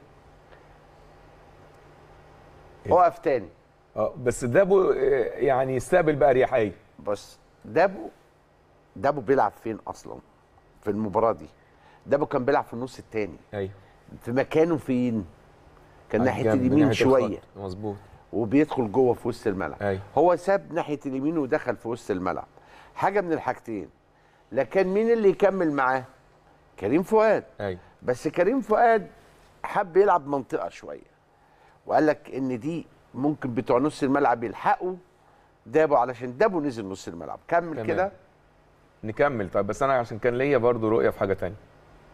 اقف تاني. بس دابو يعني يستقبل بأريحية. بص دابو بيلعب فين اصلا في المباراه دي؟ دابو كان بيلعب في النص الثاني. ايوه. في مكانه فين؟ كان ناحيه اليمين شويه. مظبوط. وبيدخل جوه في وسط الملعب. أيوة. هو ساب ناحيه اليمين ودخل في وسط الملعب. حاجه من الحاجتين. لكن مين اللي يكمل معاه؟ كريم فؤاد. ايوه. بس كريم فؤاد حب يلعب منطقه شويه وقال لك ان دي ممكن بتوع نص الملعب يلحقوا دابو علشان دابو نزل نص الملعب. كمل كده. نكمل. طيب بس انا عشان كان ليا برضو رؤيه في حاجه ثانيه.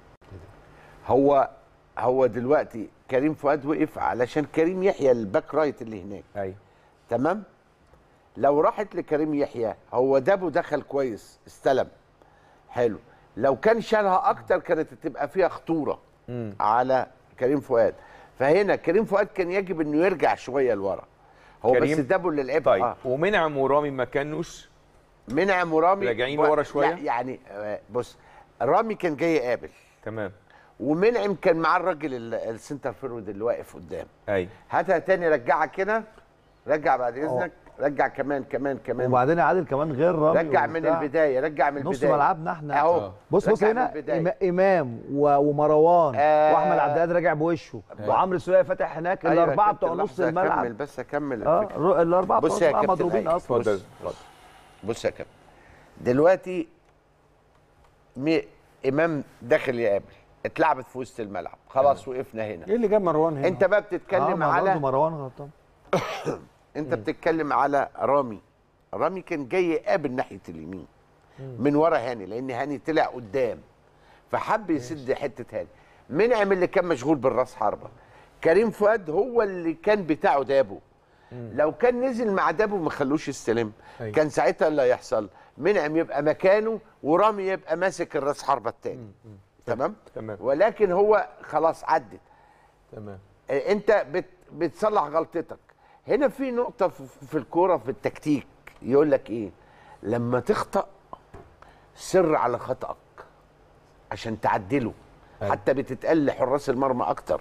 هو دلوقتي كريم فؤاد وقف علشان كريم يحيى الباك رايت اللي هناك. ايوه. تمام. لو راحت لكريم يحيى هو دابو دخل كويس استلم حلو. لو كان شالها اكتر كانت تبقى فيها خطوره على كريم فؤاد. فهنا كريم فؤاد كان يجب انه يرجع شويه لورا. هو بس دابو اللي لعب. طيب ومنعم ورامي ما كانوش منعم ورامي راجعين لورا شويه. يعني بص رامي كان جاي يقابل. تمام. ومنعم كان معاه الراجل السنتر فيرود اللي واقف قدام. ايوه. هاتها تاني رجعها كده. رجع بعد اذنك. رجع كمان وبعدين يا عادل كمان غير رامي رجع من البدايه. رجع من البدايه نص ملعبنا احنا اهو. بص هنا امام ومروان واحمد عبد القادر راجع بوشه وعمرو السوليه فاتح هناك. الاربعه بتوع نص الملعب. كمل بس اكمل الاربعه بتوع نص الملعب مضروبين اصلا. اتفضل. بص يا كابتن دلوقتي امام داخل يقابل اتلعبت في وسط الملعب خلاص. وقفنا هنا. ايه اللي جاب مروان هنا؟ انت بقى بتتكلم على مروان غلطان. انت بتتكلم على رامي كان جاي يقابل ناحيه اليمين من ورا هاني لان هاني طلع قدام فحب يسد حته هاني. منعم اللي كان مشغول بالراس حربه. كريم فؤاد هو اللي كان بتاعه دابو. لو كان نزل مع دابو ما خلوش يستلم كان ساعتها اللي هيحصل منعم يبقى مكانه ورامي يبقى ماسك الراس حربه الثاني. تمام. ولكن هو خلاص عدت. تمام. انت بتصلح غلطتك. هنا في نقطه في الكوره في التكتيك يقول لك ايه؟ لما تخطأ سر على خطأك عشان تعدله. حتى بتتقال لحراس المرمى اكتر.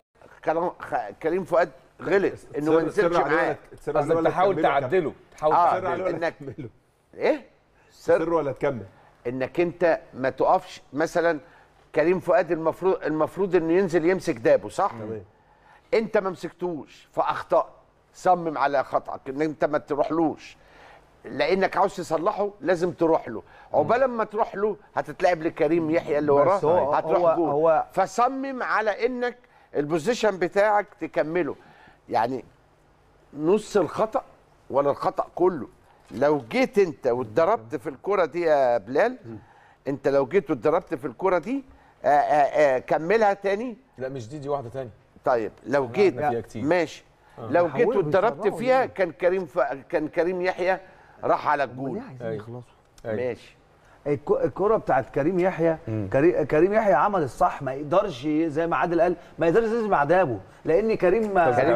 كريم فؤاد غلط انه ما نزلش معاه. قصدك تحاول تعدله، تحاول تعدله انك ايه سر ولا تكمل، انك انت ما تقفش. مثلا كريم فؤاد المفروض انه ينزل يمسك دابه، صح؟ تمام. انت ما مسكتوش فاخطأت، صمم على خطأك ان انت ما تروحلوش، لانك عاوز تصلحه لازم تروح له. عقبال ما تروح له هتتلعب لكريم يحيى اللي وراه، هتروح جول. فصمم على انك البوزيشن بتاعك تكمله، يعني نص الخطأ ولا الخطأ كله. لو جيت انت واتضربت في الكرة دي يا بلال، انت لو جيت واتضربت في الكرة دي كملها تاني. لا مش دي واحده تاني. طيب لو جيت ماشي، لو جيت واتضربت فيها كان كريم يحيى راح على الجول. ماشي. الكرة بتاعت كريم يحيى، كريم يحيى عمل الصح، ما يقدرش زي ما عادل قال ما يقدرش ينزل مع دابه، لان كريم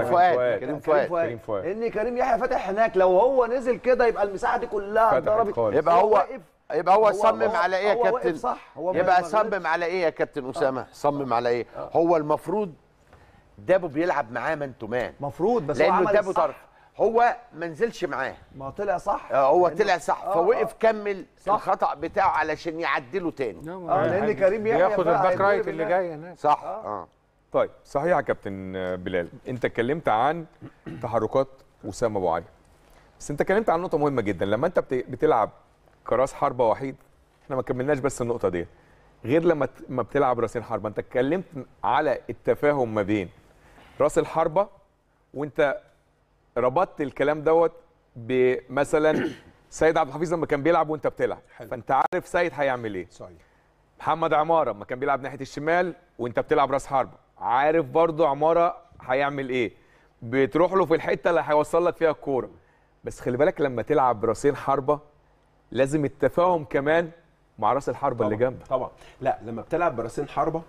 فؤاد لان كريم يحيى فاتح هناك. لو هو نزل كده يبقى المساحه دي كلها اتضربت. يبقى هو صمم على ايه يا كابتن؟ صح. يبقى صمم على ايه يا كابتن اسامه؟ صمم على ايه؟ هو المفروض دابو بيلعب معاه مان تو مان، المفروض، بس لانه هو دابو طرف، هو ما نزلش معاه، ما طلع صح. هو طلع صح، فوقف كمل الخطأ بتاعه علشان يعدله تاني. لان كريم يحيى ياخد الباك رايت اللي جاي هناك. صح. طيب صحيح يا كابتن بلال، انت اتكلمت عن تحركات وسام ابو علي، بس انت اتكلمت عن نقطه مهمه جدا. لما انت بتلعب كراس حربه وحيد، احنا ما كملناش بس النقطه دي، غير لما ما بتلعب راسين حربه. انت اتكلمت على التفاهم ما بين راس الحربه، وانت ربطت الكلام دوت بمثلا سيد عبد الحفيظ لما كان بيلعب وانت بتلعب. حلو. فانت عارف سيد هيعمل ايه. صحيح. محمد عماره لما كان بيلعب ناحيه الشمال وانت بتلعب راس حربه، عارف برضو عماره هيعمل ايه، بتروح له في الحته اللي هيوصل لك فيها الكوره. بس خلي بالك لما تلعب راسين حربه لازم التفاهم كمان مع راس الحربه اللي جنبك. طبعا. لا لما بتلعب براسين حربه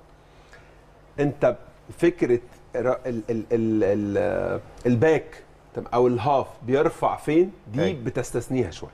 انت فكره الباك او الهاف بيرفع فين دي بتستثنيها شويه.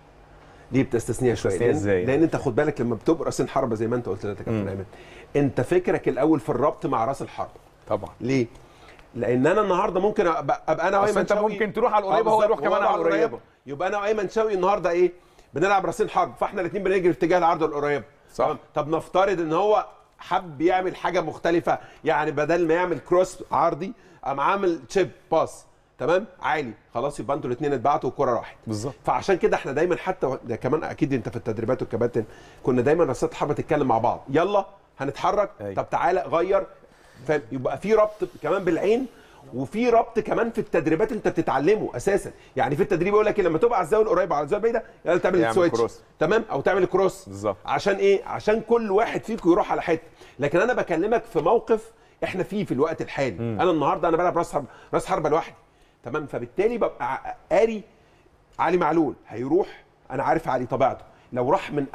ازاي؟ لان انت خد بالك لما بتبقى راسين حربه زي ما انت قلت لنا يا كابتن ايمن، انت فكرك الاول في الربط مع راس الحربه. طبعا. ليه؟ لان انا النهارده ممكن ابقى انا وايمن انت ممكن تروح على القريبه هو يروح كمان على القريبه، يبقى انا وايمن شوقي النهارده ايه بنلعب راسين حرب، فاحنا الاثنين بنجري في اتجاه العرض القريبه. صح. طب نفترض ان هو حب يعمل حاجه مختلفه، يعني بدل ما يعمل كروس عرضي قام عامل تشيب باس، تمام عالي، خلاص يبقى انتوا الاثنين اتبعتوا والكره راحت. بالظبط. فعشان كده احنا دايما حتى ده كمان اكيد انت في التدريبات والكباتن كنا دايما راسات الحربه تتكلم مع بعض، يلا هنتحرك. طب تعالى غير، فيبقى في ربط كمان بالعين، وفي ربط كمان في التدريبات انت بتتعلمه اساسا. يعني في التدريب يقول لك لما تبقى على الزاويه القريبه على الزاويه البعيده يلا تعمل السويتش، تمام، او تعمل الكروس. بالظبط. عشان ايه؟ عشان كل واحد فيكم يروح على حته. لكن انا بكلمك في موقف احنا فيه في الوقت الحالي. انا النهارده انا بلعب راس حربه لوحدي، تمام، فبالتالي ببقى قاري علي معلول هيروح، انا عارف علي طبيعته، لو راح من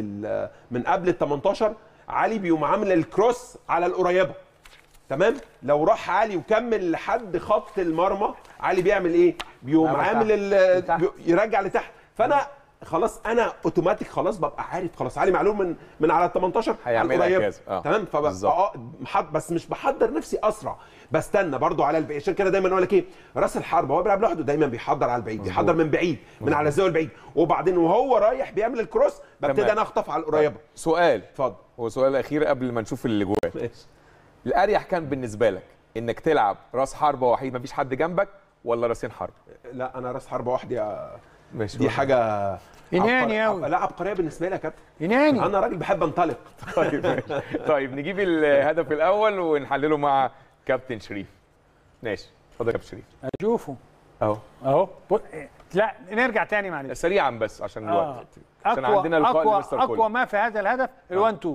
قبل ال 18 علي بيقوم عامل الكروس على القريبه، تمام. لو راح علي وكمل لحد خط المرمى علي بيعمل ايه؟ بيقوم عامل يرجع لتحت. فانا خلاص انا اوتوماتيك خلاص ببقى عارف خلاص علي معلول من على ال 18 هيعملها كذا. تمام. فبقى بس مش بحضر نفسي اسرع، بستنى برضو على البعيد. عشان كده دايما اقول لك ايه، راس الحربه هو بيلعب لوحده دايما بيحضر على البعيد، بيحضر من بعيد من على الزاويه البعيد، وبعدين وهو رايح بيعمل الكروس ببتدي انا اخطف على القريبه. سؤال، اتفضل. هو سؤال اخير قبل ما نشوف اللي جواه. الاريح كان بالنسبه لك انك تلعب راس حربه وحيد مفيش حد جنبك، ولا راسين حربه؟ لا انا راس حربه وحدي ماشي. دي حاجه يناني قوي. لا عبقريه بالنسبه لي يا كابتن، يناني. انا راجل بحب انطلق. طيب نجيب الهدف الاول ونحلله مع كابتن شريف. ماشي اتفضل يا كابتن شريف. اشوفه اهو لا نرجع تاني معلش سريعا بس عشان الوقت، عشان عندنا لقاء لمستر كولر. اقوى ما في هذا الهدف ال1-2.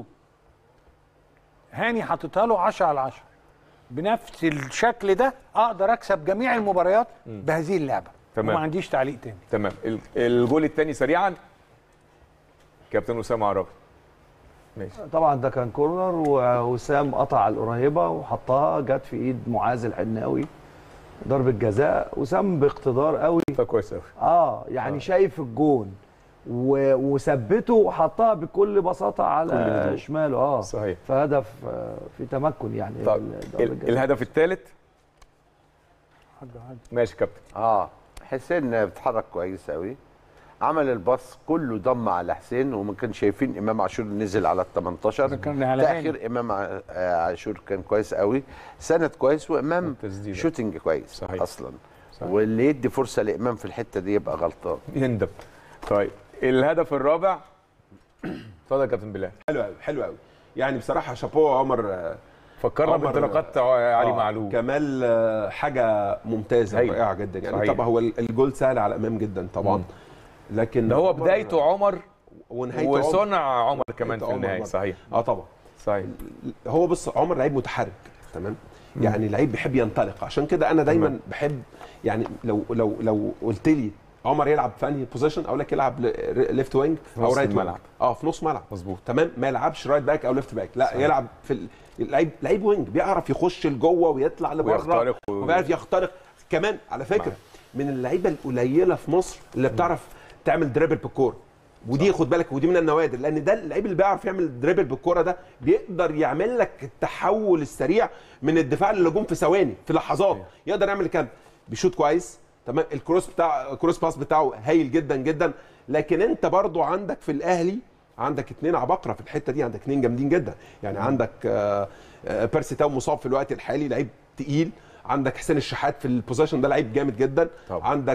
هاني حاططها له 10 على 10 بنفس الشكل ده، اقدر اكسب جميع المباريات بهذه اللعبه. تمام. وما عنديش تعليق تاني. تمام. الجول الثاني سريعا كابتن اسامه عرابي. ماشي. طبعا ده كان كورنر ووسام قطع على القريبه وحطها، جت في ايد معاذ الحناوي، ضربه جزاء. وسام باقتدار قوي، فكويس قوي. يعني شايف الجون وثبته وحطها بكل بساطه على شماله. صحيح. فهدف في تمكن يعني. طب الهدف الثالث ماشي كابتن. حسين بيتحرك كويس قوي، عمل الباص كله ضم على حسين، وما كان شايفين امام عاشور نزل على ال 18. تاخير امام عاشور كان كويس قوي، سند كويس، وامام شوتنج كويس. صحيح. اصلا صحيح. واللي يدي فرصه لامام في الحته دي يبقى غلطان، يندم. طيب الهدف الرابع اتفضل يا كابتن بلال. حلو قوي حلو قوي، يعني بصراحه شابوه عمر، فكرنا بانطلاقات علي معلول. كمال حاجه ممتازه رائعه جدا يعني. طبعا هو الجول سهل على امام جدا طبعا، لكن ده هو بدايته عمر ونهايته وصنع عمر كمان في النهايه. صحيح. طبعا صحيح. هو بص، عمر لعيب متحرك تمام، يعني لعيب بيحب ينطلق، عشان كده انا دايما بحب يعني لو قلت لي عمر يلعب في انهي بوزيشن، اقول لك يلعب ليفت وينج او رايت وينج. في نص ملعب مظبوط تمام، ما يلعبش رايت باك او ليفت باك، لا صحيح. يلعب في لعيب وينج، بيعرف يخش لجوه ويطلع لبره وبيعرف يخترق كمان. على فكره من اللعيبه القليله في مصر اللي بتعرف تعمل دريبل بالكوره، ودي خد بالك، ودي من النوادر، لان ده اللعيب اللي بيعرف يعمل دريبل بالكوره ده بيقدر يعمل لك التحول السريع من الدفاع للهجوم في ثواني، في لحظات. يقدر يعمل كده، بيشوط كويس تمام، الكروس باس بتاعه هايل جدا جدا. لكن انت برضو عندك في الاهلي عندك 2 عباقره في الحته دي، عندك 2 جامدين جدا يعني. عندك بيرسي تاو مصاب في الوقت الحالي، لعيب تقيل. عندك حسين الشحات في البوزيشن ده لعيب جامد جدا طبعا. عندك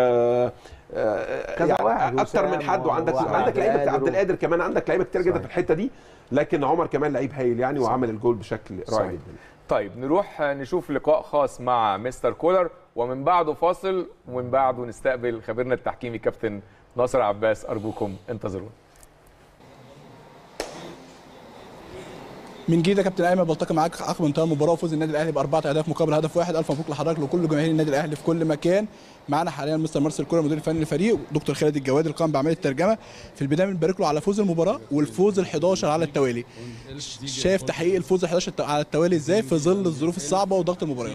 يعني اكتر من حد، وعندك لعيبه عبد القادر كمان، عندك لعيبه كتير جدا في الحته دي. لكن عمر كمان لعيب هايل يعني، وعمل الجول بشكل رائع جدا. طيب نروح نشوف لقاء خاص مع مستر كولر، ومن بعده فاصل، ومن بعده نستقبل خبيرنا التحكيمي كابتن ناصر عباس. ارجوكم انتظرونا. من جديد يا كابتن ايمن، بلتقي معاك عقب انتهاء المباراه وفوز النادي الاهلي ب4 اهداف مقابل هدف واحد. الف مبروك لحضرتك ولكل جماهير النادي الاهلي في كل مكان. معانا حاليا مستر مارسيل كولر مدير الفني للفريق، دكتور خالد الجواد القائم باعمال الترجمه. في البدايه بنبارك له على فوز المباراه والفوز ال11 على التوالي. شايف تحقيق الفوز ال11 على التوالي ازاي في ظل الظروف الصعبه وضغط المباريات؟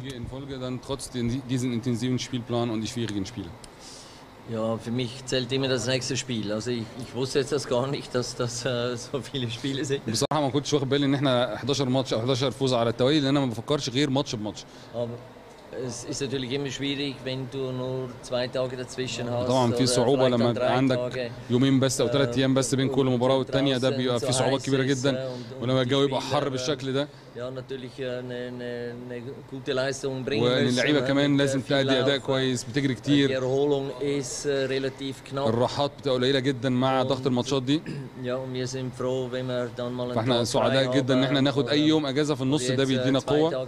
Ja, für mich zählt immer das nächste Spiel. Also ich wusste jetzt das gar nicht, dass das so viele Spiele sind. بصراحة ما كنتش واخد بالي ان احنا 11 ماتش او 11 فوز على التوالي، لان انا ما بفكرش غير ماتش بماتش. Es ist natürlich immer schwierig, wenn du nur 2 Tage dazwischen hast. طبعا في صعوبة لما عندك يومين بس او 3 ايام بس بين كل مباراة والتانية، ده بيبقى في صعوبات كبيرة جدا. ولما الجو يبقى حر بالشكل ده وان اللعيبة كمان لازم تأدي اداء كويس، بتجري كتير، الراحات بتبقى قليلة جدا مع ضغط الماتشات دي. فاحنا سعداء جدا ان احنا ناخد اي يوم اجازة في النص، ده بيدينا قوة.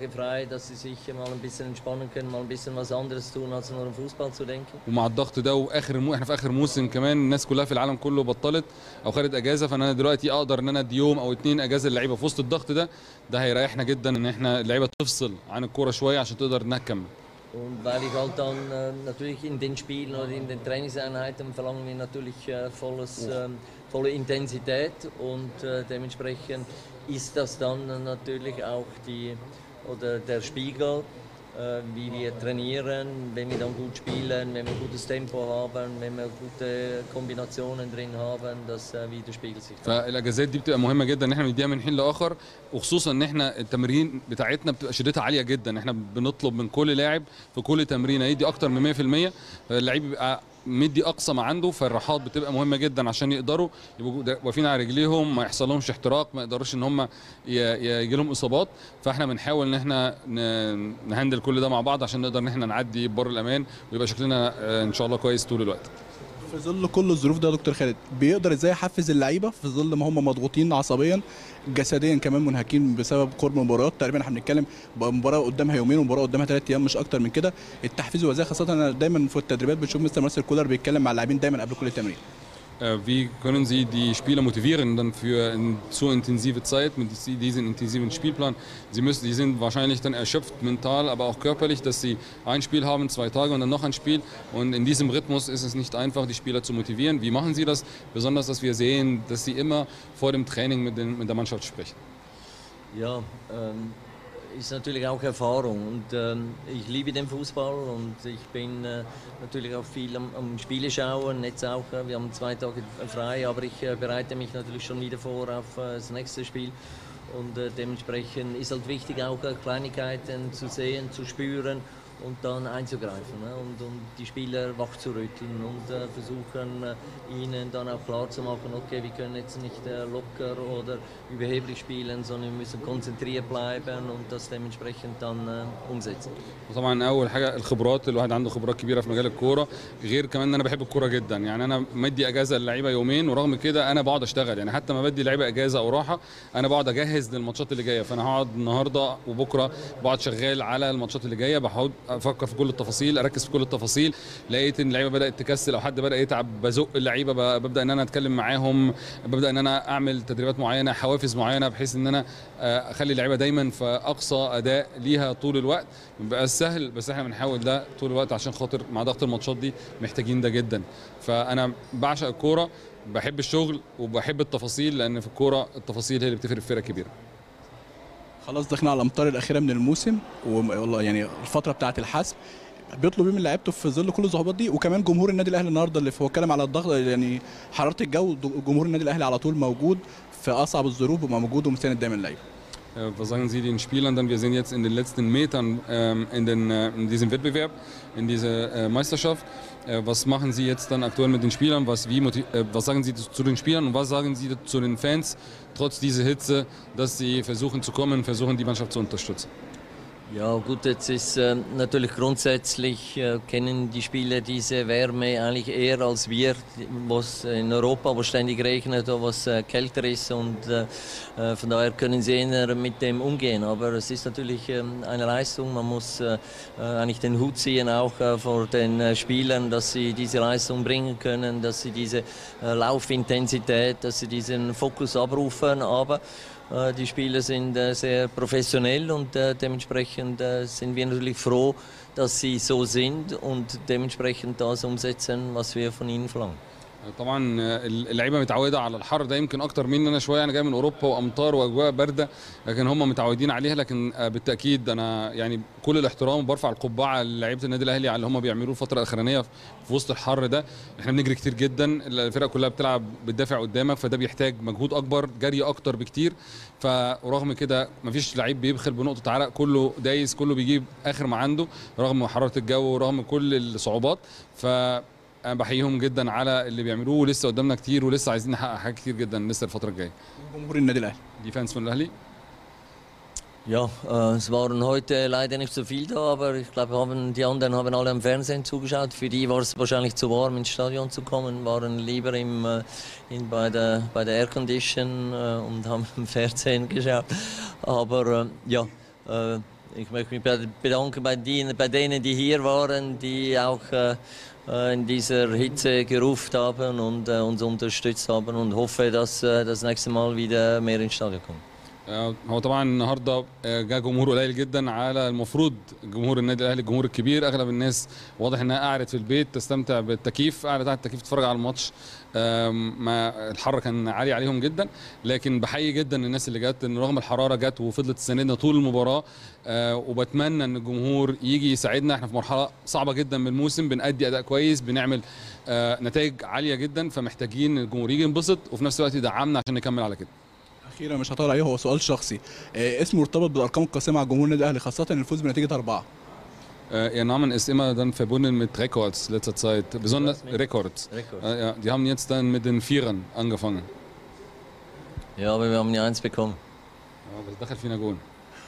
ومع الضغط ده احنا في اخر موسم كمان، الناس كلها في العالم كله بطلت او خدت اجازه، فانا دلوقتي اقدر ان انا ادي يوم او 2 اجازه للعيبه في وسط الضغط ده هيريحنا جدا، ان احنا اللعيبه تفصل عن الكوره شويه عشان تقدر انها تكمل. Und weil ich halt dann natürlich in den Spielen oder in den Trainingseinheiten verlangen wir natürlich volle Intensität und dementsprechend ist das dann natürlich auch der Spiegel, wie wir trainieren, wenn wir dann gut spielen, wenn wir gutes Tempo haben, wenn wir gute Kombinationen drin haben, das widerspiegelt sich. فالاجازات دي بتبقى مهمه جدا ان احنا نديها من حين لاخر، وخصوصا ان احنا التمرين بتاعتنا بتبقى شدتها عاليه جدا. احنا بنطلب من كل لاعب في كل تمرينه يدي اكتر من 100%، فاللعيب بيبقى مدي اقصى ما عنده. فالراحات بتبقى مهمه جدا عشان يقدروا يبقوا واقفين على رجليهم، ما يحصلهمش احتراق، ما يقدرش ان هم يجي لهم اصابات. فاحنا بنحاول ان احنا نهندل كل ده مع بعض عشان نقدر ان احنا نعدي بر الامان ويبقى شكلنا ان شاء الله كويس طول الوقت. في ظل كل الظروف ده يا دكتور خالد، بيقدر ازاي يحفز اللعيبه في ظل ما هم مضغوطين عصبيا جسديا كمان منهكين بسبب قرب المباريات؟ تقريبا احنا بنتكلم مباراه قدامها يومين ومباراه قدامها 3 ايام مش اكتر من كده. التحفيز هو ازاي؟ خاصه انا دايما في التدريبات بنشوف مستر مارسيل كولر بيتكلم مع اللاعبين دايما قبل كل تمرين. Wie können Sie die Spieler motivieren dann für eine so intensive Zeit mit diesem intensiven Spielplan? Sie sind wahrscheinlich dann erschöpft mental, aber auch körperlich, dass sie ein Spiel haben, 2 Tage und dann noch ein Spiel. Und in diesem Rhythmus ist es nicht einfach, die Spieler zu motivieren. Wie machen Sie das? Besonders, dass wir sehen, dass Sie immer vor dem Training mit der Mannschaft sprechen. Ja, ist natürlich auch Erfahrung und ich liebe den Fußball und ich bin natürlich auch viel am Spiele schauen, jetzt auch, wir haben 2 Tage frei, aber ich bereite mich natürlich schon wieder vor auf das nächste Spiel und dementsprechend ist halt wichtig auch Kleinigkeiten zu sehen, zu spüren und dann einzugreifen, ne? und die Spieler wach zu rütteln und versuchen ihnen dann auch klar zu machen, okay, wir können jetzt nicht locker oder überheblich spielen, sondern wir müssen konzentriert bleiben und das dementsprechend dann umsetzen. وطبعا اول حاجه الخبرات، الواحد عنده خبرات كبيره في مجال الكوره، غير كمان ان انا بحب الكوره جدا. يعني انا مدي اجازه للعيبه يومين ورغم كده انا بقعد اشتغل، يعني حتى ما بدي لعيبه اجازه او راحه انا بقعد اجهز للماتشات اللي جايه. فانا هقعد النهارده وبكره بقعد شغال على الماتشات اللي جايه، بحاول افكر في كل التفاصيل، اركز في كل التفاصيل. لقيت ان اللعيبه بدات تكسل او حد بدا يتعب، بزق اللعيبه، ببدا ان انا اتكلم معاهم، ببدا ان انا اعمل تدريبات معينه، حوافز معينه، بحيث ان انا اخلي اللعيبه دايما في اقصى اداء ليها طول الوقت. ما بقاش سهل بس احنا بنحاول ده طول الوقت عشان خاطر مع ضغط الماتشات دي محتاجين ده جدا. فانا بعشق الكوره، بحب الشغل وبحب التفاصيل، لان في الكوره التفاصيل هي اللي بتفرق في فرق كبيره. خلاص دخلنا على الامتار الاخيره من الموسم، والله يعني الفتره بتاعه الحسم بيطلب من لعيبته في ظل كل الصعوبات دي، وكمان جمهور النادي الاهلي النهارده اللي هو اتكلم على الضغط، يعني حراره الجو، جمهور النادي الاهلي على طول موجود في اصعب الظروف وبقى موجود ومساند دايما اللعيبه. Was sagen Sie den Spielern dann? Wir sind jetzt in den letzten Metern in diesem Wettbewerb, in dieser Meisterschaft. Was machen Sie jetzt dann aktuell mit den Spielern? Was sagen Sie zu den Spielern und was sagen Sie zu den Fans, trotz dieser Hitze, dass sie versuchen zu kommen, versuchen die Mannschaft zu unterstützen? Ja gut, jetzt ist natürlich grundsätzlich kennen die Spieler diese Wärme eigentlich eher als wir, was in Europa, wo ständig regnet oder was kälter ist und von daher können sie eher mit dem umgehen. Aber es ist natürlich eine Leistung, man muss eigentlich den Hut ziehen auch vor den Spielern, dass sie diese Leistung bringen können, dass sie diese Laufintensität, dass sie diesen Fokus abrufen, aber die Spieler sind sehr professionell und dementsprechend sind wir natürlich froh, dass sie so sind und dementsprechend das umsetzen, was wir von ihnen verlangen. طبعا اللعيبه متعوده على الحر ده يمكن اكتر مننا شويه. انا جاي من اوروبا وامطار واجواء بارده، لكن هم متعودين عليها. لكن بالتاكيد انا يعني كل الاحترام برفع القبعه للاعيبه النادي الاهلي على اللي هم بيعملوه الفتره الاخرانيه في وسط الحر ده. احنا بنجري كتير جدا، الفرق كلها بتلعب بتدافع قدامك، فده بيحتاج مجهود اكبر، جري اكتر بكتير. فرغم كده مفيش لعيب بيبخل بنقطه عرق، كله دايس، كله بيجيب اخر ما عنده رغم حراره الجو ورغم كل الصعوبات. أنا بحييهم جدا على اللي بيعملوه، ولسه قدامنا كتير ولسه عايزين نحقق حاجات كتير جدا لسه الفترة الجاية. جمهور النادي الأهلي. Die Fans von Al-Ahli? Ja, es waren heute leider nicht so viel da, aber ich glaube, die anderen haben alle am Fernsehen zugeschaut. Für die war es wahrscheinlich zu warm ins Stadion zu kommen, waren lieber bei der Air Condition und haben im Fernsehen geschaut. Aber ja, ich möchte mich bedanken bei denen, die hier waren, die auch in dieser Hitze gerufen haben und uns unterstützt haben und hoffe, dass das nächste Mal wieder mehr ins Stadion kommt. هو طبعا النهارده جاء جمهور قليل جدا على المفروض جمهور النادي الاهلي، الجمهور الكبير. اغلب الناس واضح انها قاعده في البيت تستمتع بالتكييف، قاعده تحت التكييف تتفرج على الماتش. ما الحر كان عالي عليهم جدا، لكن بحيي جدا الناس اللي جت ان رغم الحراره جت وفضلت تساندنا طول المباراه. وبتمنى ان الجمهور يجي يساعدنا. احنا في مرحله صعبه جدا من الموسم، بنأدي اداء كويس، بنعمل نتائج عاليه جدا، فمحتاجين الجمهور يجي ينبسط وفي نفس الوقت يدعمنا عشان نكمل على كده. اخيرا مش هطول عليه، هو سؤال شخصي، اسمه مرتبط بالارقام القاسمه على جمهور النادي الاهلي، خاصه الفوز بنتيجه 4. Ihr Name ist immer dann verbunden mit Records letzter Zeit, besonders Records. Ja, die haben jetzt dann mit den Vierern angefangen. Ja, aber wir haben ja 1 bekommen. Ja, das دخل فينا جون.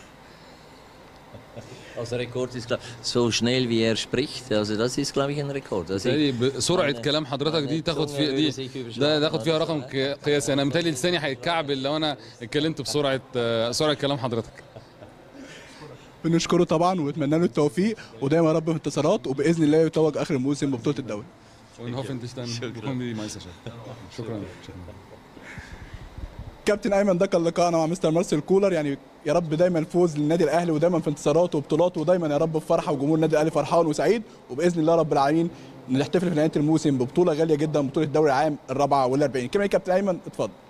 Also Rekord ist klar, so schnell wie spricht, also das ist glaube ich ein Rekord. سرعة كلام حضرتك دي تاخد فيها ده تاخد فيها رقم قياسي. انا متهيألي لساني هيتكعبل لو انا اتكلمت بسرعة كلام حضرتك. بنشكره طبعا ونتمنى له التوفيق ودايما يا رب في انتصارات، وباذن الله يتوج اخر الموسم ببطولة الدوري. شكرا. كابتن ايمن، ده كان لقائنا مع مستر مارسيل كولر. يعني يا رب دايما الفوز للنادي الاهلي ودايما في انتصاراته وبطولاته ودايما يا رب في فرحه، وجمهور النادي الاهلي فرحان وسعيد، وباذن الله رب العالمين نحتفل في نهايه الموسم ببطوله غاليه جدا، بطوله الدوري العام الرابعه وال40. كما كابتن ايمن اتفضل.